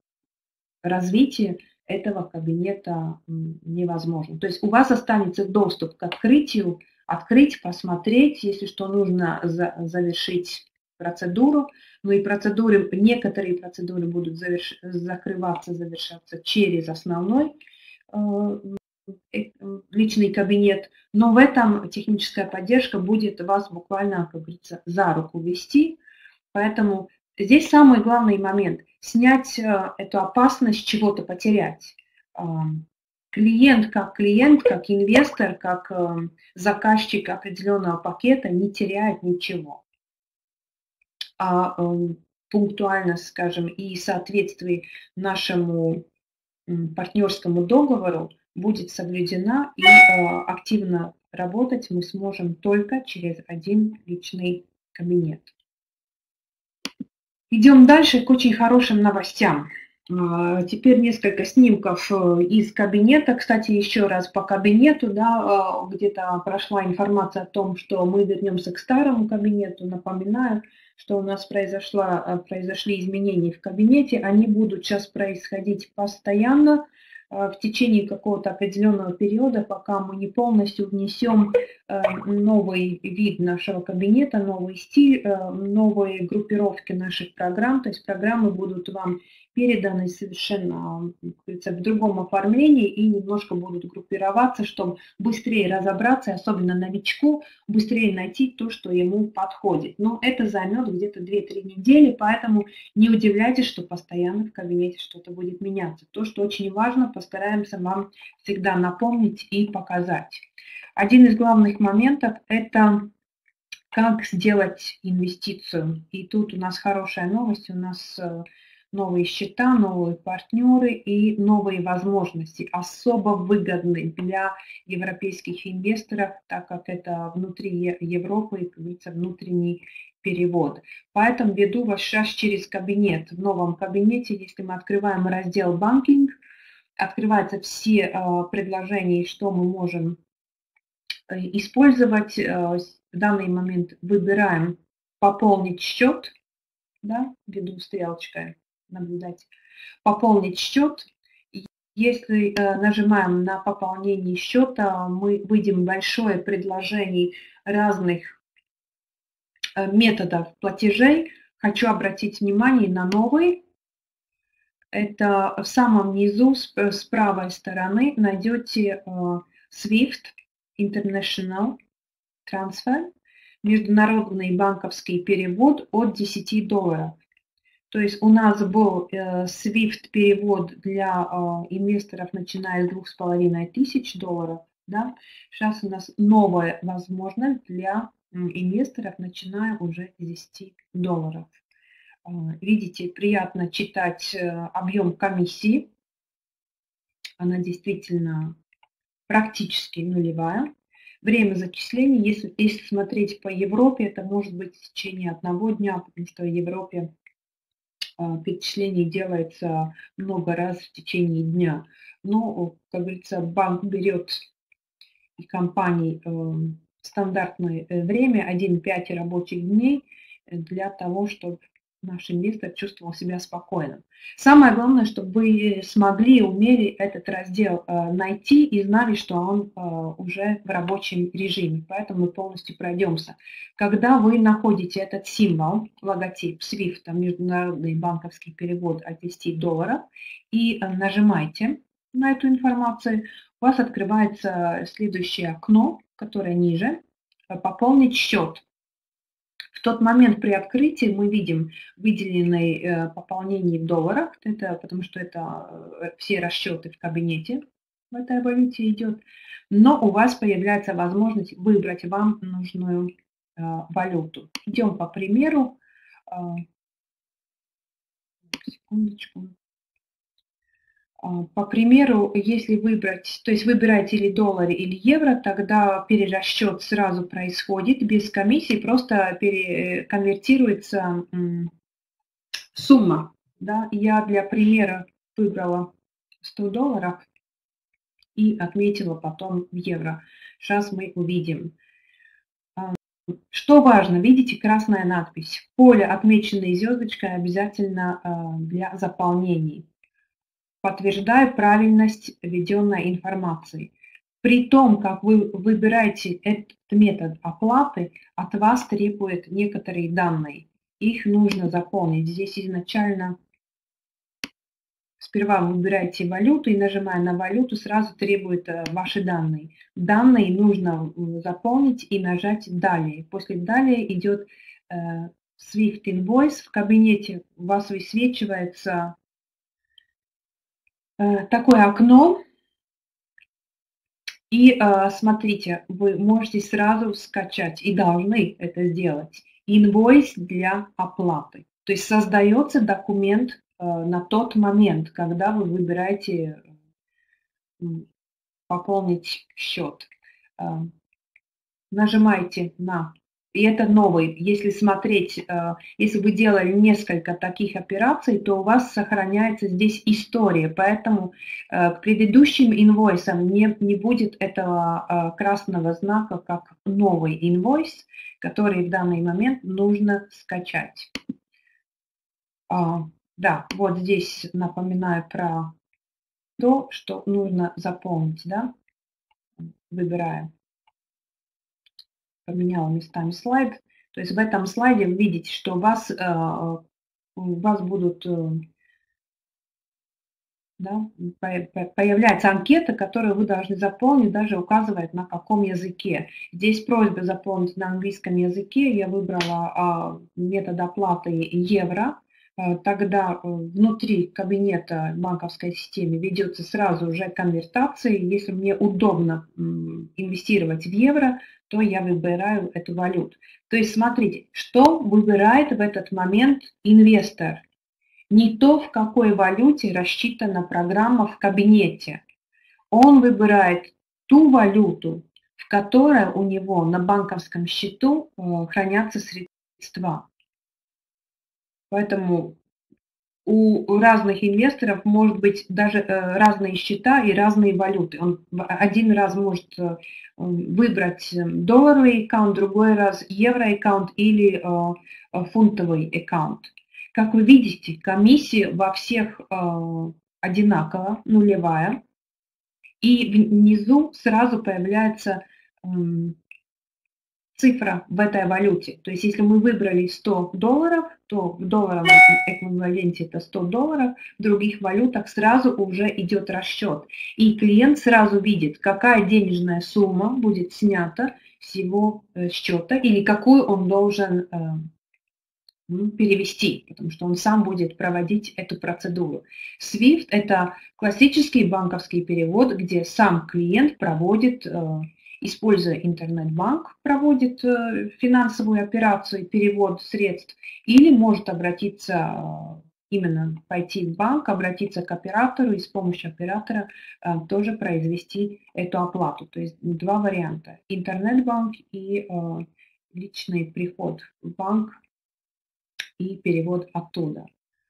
развитие этого кабинета невозможно. То есть у вас останется доступ к открытию, открыть, посмотреть, если что нужно за, завершить процедуру. Ну и процедуры, некоторые процедуры будут заверш, закрываться, завершаться через основной э, личный кабинет, но в этом техническая поддержка будет вас буквально, как говорится, за руку вести. Поэтому здесь самый главный момент – снять эту опасность чего-то потерять. Клиент как клиент, как инвестор, как заказчик определенного пакета не теряет ничего. А пунктуальность, скажем, и соответствие нашему партнерскому договору будет соблюдена, и активно работать мы сможем только через один личный кабинет. Идем дальше к очень хорошим новостям. Теперь несколько снимков из кабинета. Кстати, еще раз по кабинету, да, где-то прошла информация о том, что мы вернемся к старому кабинету. Напоминаю, что у нас произошла, произошли изменения в кабинете. Они будут сейчас происходить постоянно в течение какого-то определенного периода, пока мы не полностью внесем новый вид нашего кабинета, новый стиль, новые группировки наших программ. То есть программы будут вам переданы совершенно, как говорится, в другом оформлении и немножко будут группироваться, чтобы быстрее разобраться, особенно новичку, быстрее найти то, что ему подходит. Но это займет где-то две-три недели, поэтому не удивляйтесь, что постоянно в кабинете что-то будет меняться. То, что очень важно, постараемся вам всегда напомнить и показать. Один из главных моментов – это как сделать инвестицию. И тут у нас хорошая новость, у нас новые счета, новые партнеры и новые возможности, особо выгодны для европейских инвесторов, так как это внутри Европы, как говорится, внутренний перевод. Поэтому веду вас сейчас через кабинет. В новом кабинете, если мы открываем раздел «Банкинг», открываются все предложения, что мы можем использовать. В данный момент выбираем «Пополнить счет», да, веду стрелочкой. Наблюдать, пополнить счет, Если нажимаем на пополнение счета, мы видим большое предложение разных методов платежей. Хочу обратить внимание на новый. Это в самом низу с правой стороны найдете свифт International Transfer, международный банковский перевод от десяти долларов. То есть у нас был свифт перевод для инвесторов, начиная с двух с половиной тысяч долларов. Да? Сейчас у нас новая возможность для инвесторов, начиная уже с десяти долларов. Видите, приятно читать объем комиссии. Она действительно практически нулевая. Время зачисления, если, если смотреть по Европе, это может быть в течение одного дня, потому что в Европе перечисление делается много раз в течение дня. Но, как говорится, банк берет и компании стандартное время один целых пять рабочих дней для того, чтобы наш инвестор чувствовал себя спокойно. Самое главное, чтобы вы смогли, умели этот раздел найти и знали, что он уже в рабочем режиме. Поэтому мы полностью пройдемся. Когда вы находите этот символ, логотип свифт, международный банковский перевод от десяти долларов, и нажимаете на эту информацию, у вас открывается следующее окно, которое ниже, пополнить счет. В тот момент при открытии мы видим выделенное пополнение в долларах, это потому что это все расчеты в кабинете в этой валюте идет, но у вас появляется возможность выбрать вам нужную валюту. Идем по примеру. Секундочку. По примеру, если выбрать, то есть выбираете или доллары, или евро, тогда перерасчет сразу происходит без комиссии, просто конвертируется сумма. Да? Я для примера выбрала сто долларов и отметила потом в евро. Сейчас мы увидим. Что важно, видите, красная надпись. Поле, отмеченное звездочкой, обязательно для заполнения. Подтверждаю правильность введенной информации. При том, как вы выбираете этот метод оплаты, от вас требует некоторые данные. Их нужно заполнить. Здесь изначально сперва вы выбираете валюту и, нажимая на валюту, сразу требует ваши данные. Данные нужно заполнить и нажать «Далее». После «Далее» идет свифт Invoice. В кабинете у вас высвечивается такое окно, и смотрите, вы можете сразу скачать и должны это сделать. Инвойс для оплаты. То есть создается документ на тот момент, когда вы выбираете пополнить счет. Нажимаете на... И это новый. Если смотреть, если вы делали несколько таких операций, то у вас сохраняется здесь история. Поэтому к предыдущим инвойсам не, не будет этого красного знака, как новый инвойс, который в данный момент нужно скачать. Да, вот здесь напоминаю про то, что нужно заполнить. Да? Выбираем. Поменяла местами слайд. То есть в этом слайде вы видите, что у вас, у вас будут, да, появляется анкета, которую вы должны заполнить, даже указывает на каком языке. Здесь просьба заполнить на английском языке. Я выбрала метод оплаты евро. Тогда внутри кабинета банковской системы ведется сразу уже конвертация. Если мне удобно инвестировать в евро, то я выбираю эту валюту. То есть смотрите, что выбирает в этот момент инвестор. Не то, в какой валюте рассчитана программа в кабинете. Он выбирает ту валюту, в которой у него на банковском счету хранятся средства. Поэтому у разных инвесторов может быть даже разные счета и разные валюты. Он один раз может выбрать долларовый аккаунт, другой раз евро аккаунт или фунтовый аккаунт. Как вы видите, комиссии во всех одинаково, нулевая, и внизу сразу появляется цифра в этой валюте. То есть если мы выбрали сто долларов, то в долларовом эквиваленте это сто долларов, в других валютах сразу уже идет расчет. И клиент сразу видит, какая денежная сумма будет снята с его счета или какую он должен ну, перевести, потому что он сам будет проводить эту процедуру. свифт – это классический банковский перевод, где сам клиент проводит, используя интернет-банк, проводит финансовую операцию, перевод средств, или может обратиться, именно пойти в банк, обратиться к оператору и с помощью оператора тоже произвести эту оплату. То есть два варианта – интернет-банк и личный приход в банк и перевод оттуда.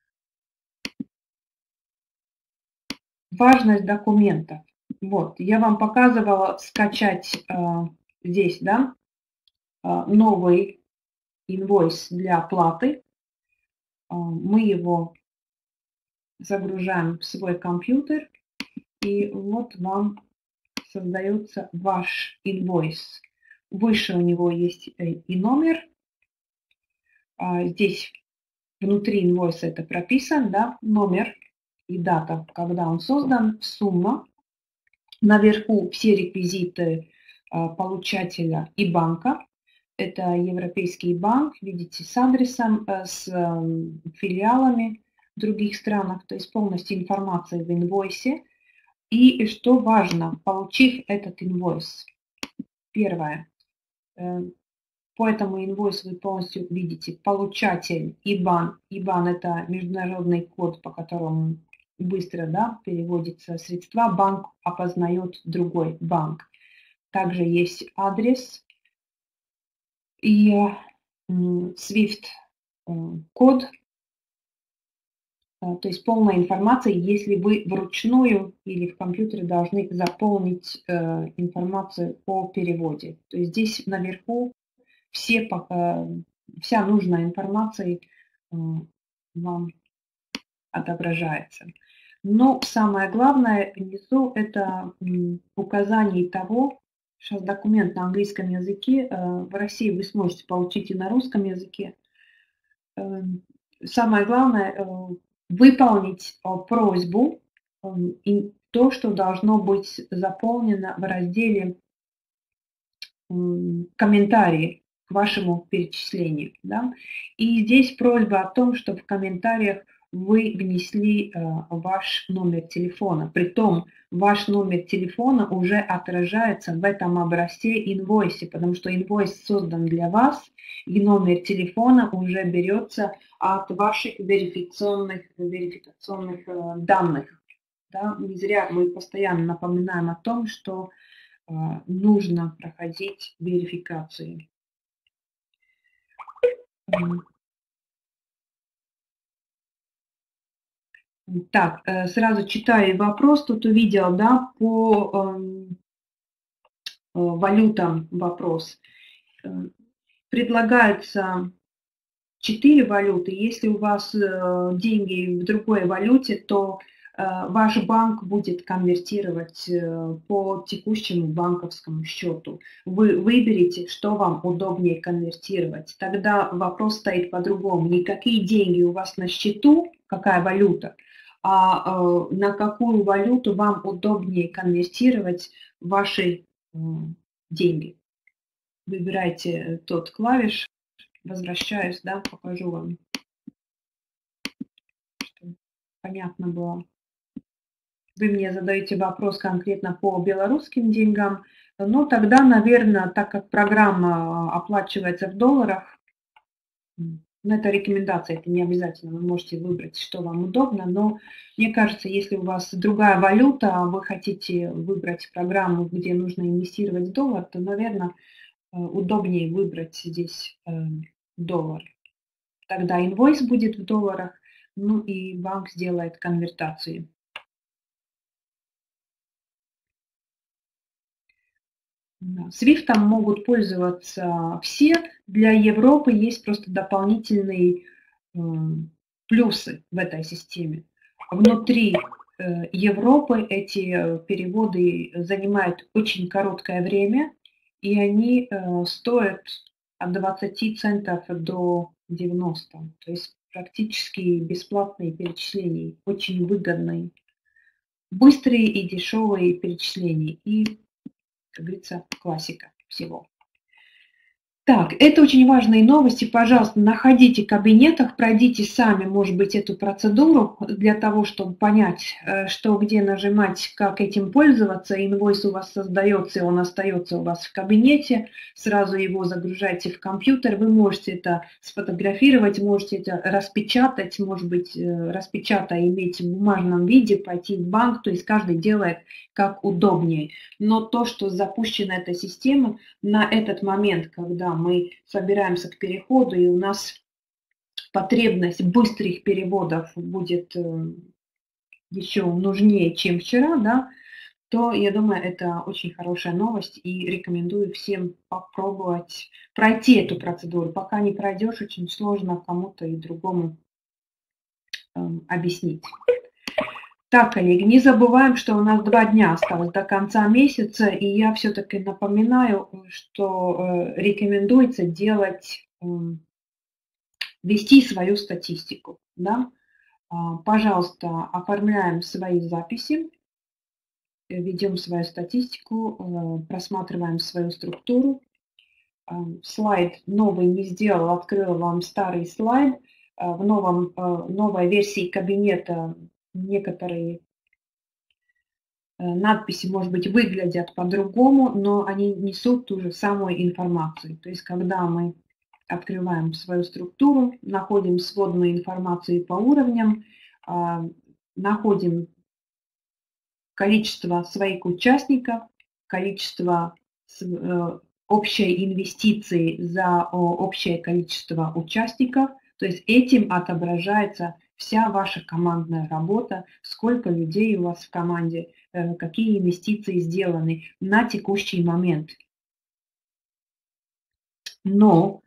Важность документов. Вот, я вам показывала скачать э, здесь, да, э, новый инвойс для оплаты. Э, мы его загружаем в свой компьютер, и вот вам создается ваш инвойс. Выше у него есть и номер. Э, здесь внутри инвойса это прописан, да, номер и дата, когда он создан, сумма. Наверху все реквизиты получателя и банка. Это Европейский банк, видите, с адресом, с филиалами в других странах, то есть полностью информация в инвойсе. И что важно, получив этот инвойс, первое, по этому инвойсу вы полностью видите получатель и бан. и бан это международный код, по которому быстро, да, переводятся средства, банк опознает другой банк. Также есть адрес и свифт код, то есть полная информация, если вы вручную или в компьютере должны заполнить информацию о переводе. То есть здесь наверху все, вся нужная информация вам отображается. Но самое главное внизу это указание того, сейчас документ на английском языке, в России вы сможете получить и на русском языке. Самое главное выполнить просьбу и то, что должно быть заполнено в разделе комментарии к вашему перечислению. Да? И здесь просьба о том, чтобы в комментариях вы внесли э, ваш номер телефона. Притом ваш номер телефона уже отражается в этом образце инвойсе, потому что инвойс создан для вас, и номер телефона уже берется от ваших верификационных, верификационных э, данных. Да? Не зря мы постоянно напоминаем о том, что э, нужно проходить верификацию. Так, сразу читаю вопрос. Тут увидел, да, по э, валютам вопрос. Предлагается четыре валюты. Если у вас э, деньги в другой валюте, то э, ваш банк будет конвертировать э, по текущему банковскому счету. Вы выберете, что вам удобнее конвертировать. Тогда вопрос стоит по-другому. Не какие деньги у вас на счету, какая валюта, а э, на какую валюту вам удобнее конвертировать ваши э, деньги. Выбирайте тот клавиш. Возвращаюсь, да, покажу вам, чтобы понятно было. Вы мне задаете вопрос конкретно по белорусским деньгам. Ну, тогда, наверное, так как программа оплачивается в долларах, ну, это рекомендация, это не обязательно, вы можете выбрать, что вам удобно, но мне кажется, если у вас другая валюта, вы хотите выбрать программу, где нужно инвестировать в доллар, то, наверное, удобнее выбрать здесь доллар. Тогда инвойс будет в долларах, ну и банк сделает конвертацию. свифтом могут пользоваться все. Для Европы есть просто дополнительные плюсы в этой системе. Внутри Европы эти переводы занимают очень короткое время, и они стоят от двадцати центов до девяноста. То есть практически бесплатные перечисления, очень выгодные, быстрые и дешевые перечисления. И, как говорится, классика всего. Так, это очень важные новости. Пожалуйста, находите в кабинетах, пройдите сами, может быть, эту процедуру для того, чтобы понять, что где нажимать, как этим пользоваться. Инвойс у вас создается, и он остается у вас в кабинете. Сразу его загружайте в компьютер. Вы можете это сфотографировать, можете это распечатать, может быть, распечатать, иметь в бумажном виде, пойти в банк. То есть каждый делает как удобнее. Но то, что запущена эта система, на этот момент, когда мы собираемся к переходу, и у нас потребность быстрых переводов будет еще нужнее, чем вчера, да, то, я думаю, это очень хорошая новость, и рекомендую всем попробовать пройти эту процедуру. Пока не пройдешь, очень сложно кому-то и другому э, объяснить. Так, коллеги, не забываем, что у нас два дня осталось до конца месяца, и я все-таки напоминаю, что э, рекомендуется делать, э, вести свою статистику. Да? А, пожалуйста, оформляем свои записи, ведем свою статистику, э, просматриваем свою структуру. Э, слайд новый не сделал, открыл вам старый слайд. Э, в новом, э, новой версии кабинета некоторые надписи, может быть, выглядят по-другому, но они несут ту же самую информацию. То есть, когда мы открываем свою структуру, находим сводную информацию по уровням, находим количество своих участников, количество общей инвестиции за общее количество участников, то есть этим отображается вся ваша командная работа, сколько людей у вас в команде, какие инвестиции сделаны на текущий момент. Но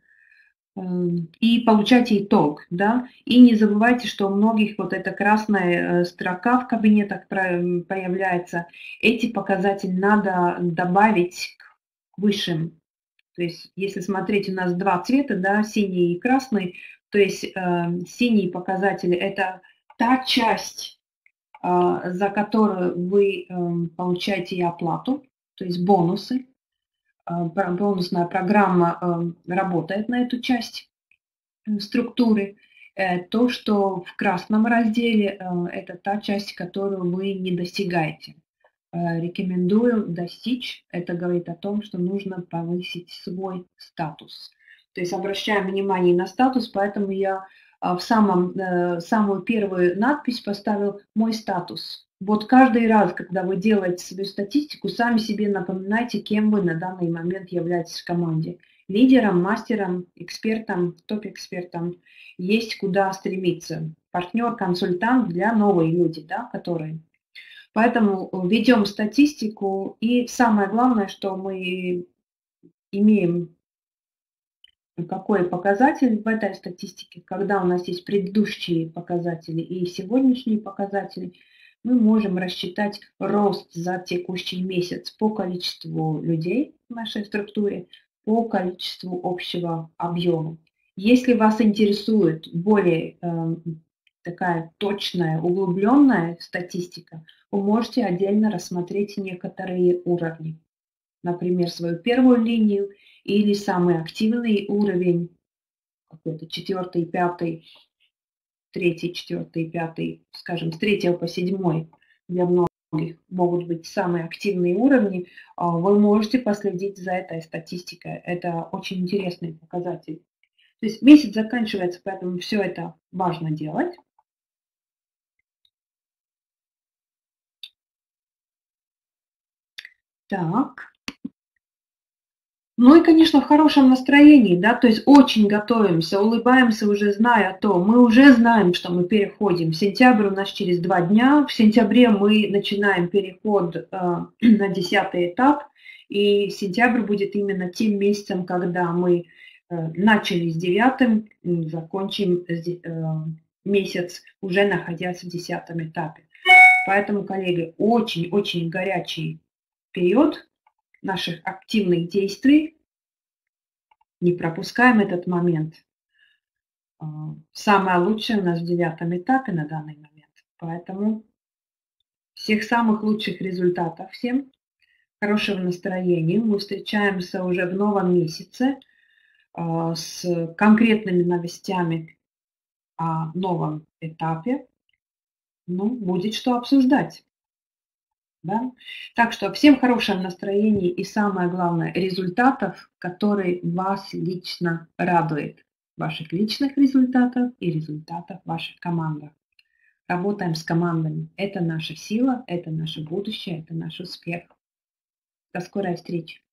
и получайте итог, да, и не забывайте, что у многих вот эта красная строка в кабинетах появляется. Эти показатели надо добавить к высшим. То есть, если смотреть, у нас два цвета, да, синий и красный. То есть э, синие показатели – это та часть, э, за которую вы э, получаете и оплату, то есть бонусы. Э, бонусная программа э, работает на эту часть э, структуры. Э, то, что в красном разделе, э, это та часть, которую вы не достигаете. Э, рекомендую достичь. Это говорит о том, что нужно повысить свой статус. То есть обращаем внимание на статус, поэтому я в самом, самую первую надпись поставил «Мой статус». Вот каждый раз, когда вы делаете свою статистику, сами себе напоминайте, кем вы на данный момент являетесь в команде. Лидером, мастером, экспертом, топ-экспертом. Есть куда стремиться. Партнер, консультант для новых людей, да, которые. Поэтому ведем статистику. И самое главное, что мы имеем... Какой показатель в этой статистике, когда у нас есть предыдущие показатели и сегодняшние показатели, мы можем рассчитать рост за текущий месяц по количеству людей в нашей структуре, по количеству общего объема. Если вас интересует более э, такая точная, углубленная статистика, вы можете отдельно рассмотреть некоторые уровни. Например, свою первую линию или самый активный уровень, какой-то четвертый, пятый, третий, четвертый, пятый, скажем, с третьего по седьмой для многих могут быть самые активные уровни. Вы можете последить за этой статистикой. Это очень интересный показатель. То есть месяц заканчивается, поэтому все это важно делать. Так. Ну и, конечно, в хорошем настроении, да, то есть очень готовимся, улыбаемся, уже зная то. Мы уже знаем, что мы переходим. Сентябрь у нас через два дня. В сентябре мы начинаем переход э, на десятый этап. И сентябрь будет именно тем месяцем, когда мы э, начали с девятым, закончим э, месяц, уже находясь в десятом этапе. Поэтому, коллеги, очень-очень горячий период наших активных действий. Не пропускаем этот момент. Самое лучшее у нас в девятом этапе на данный момент. Поэтому всех самых лучших результатов всем. Хорошего настроения. Мы встречаемся уже в новом месяце с конкретными новостями о новом этапе. Ну, будет что обсуждать. Да? Так что всем хорошего настроения и самое главное результатов, которые вас лично радует. Ваших личных результатов и результатов ваших команд. Работаем с командами. Это наша сила, это наше будущее, это наш успех. До скорой встречи.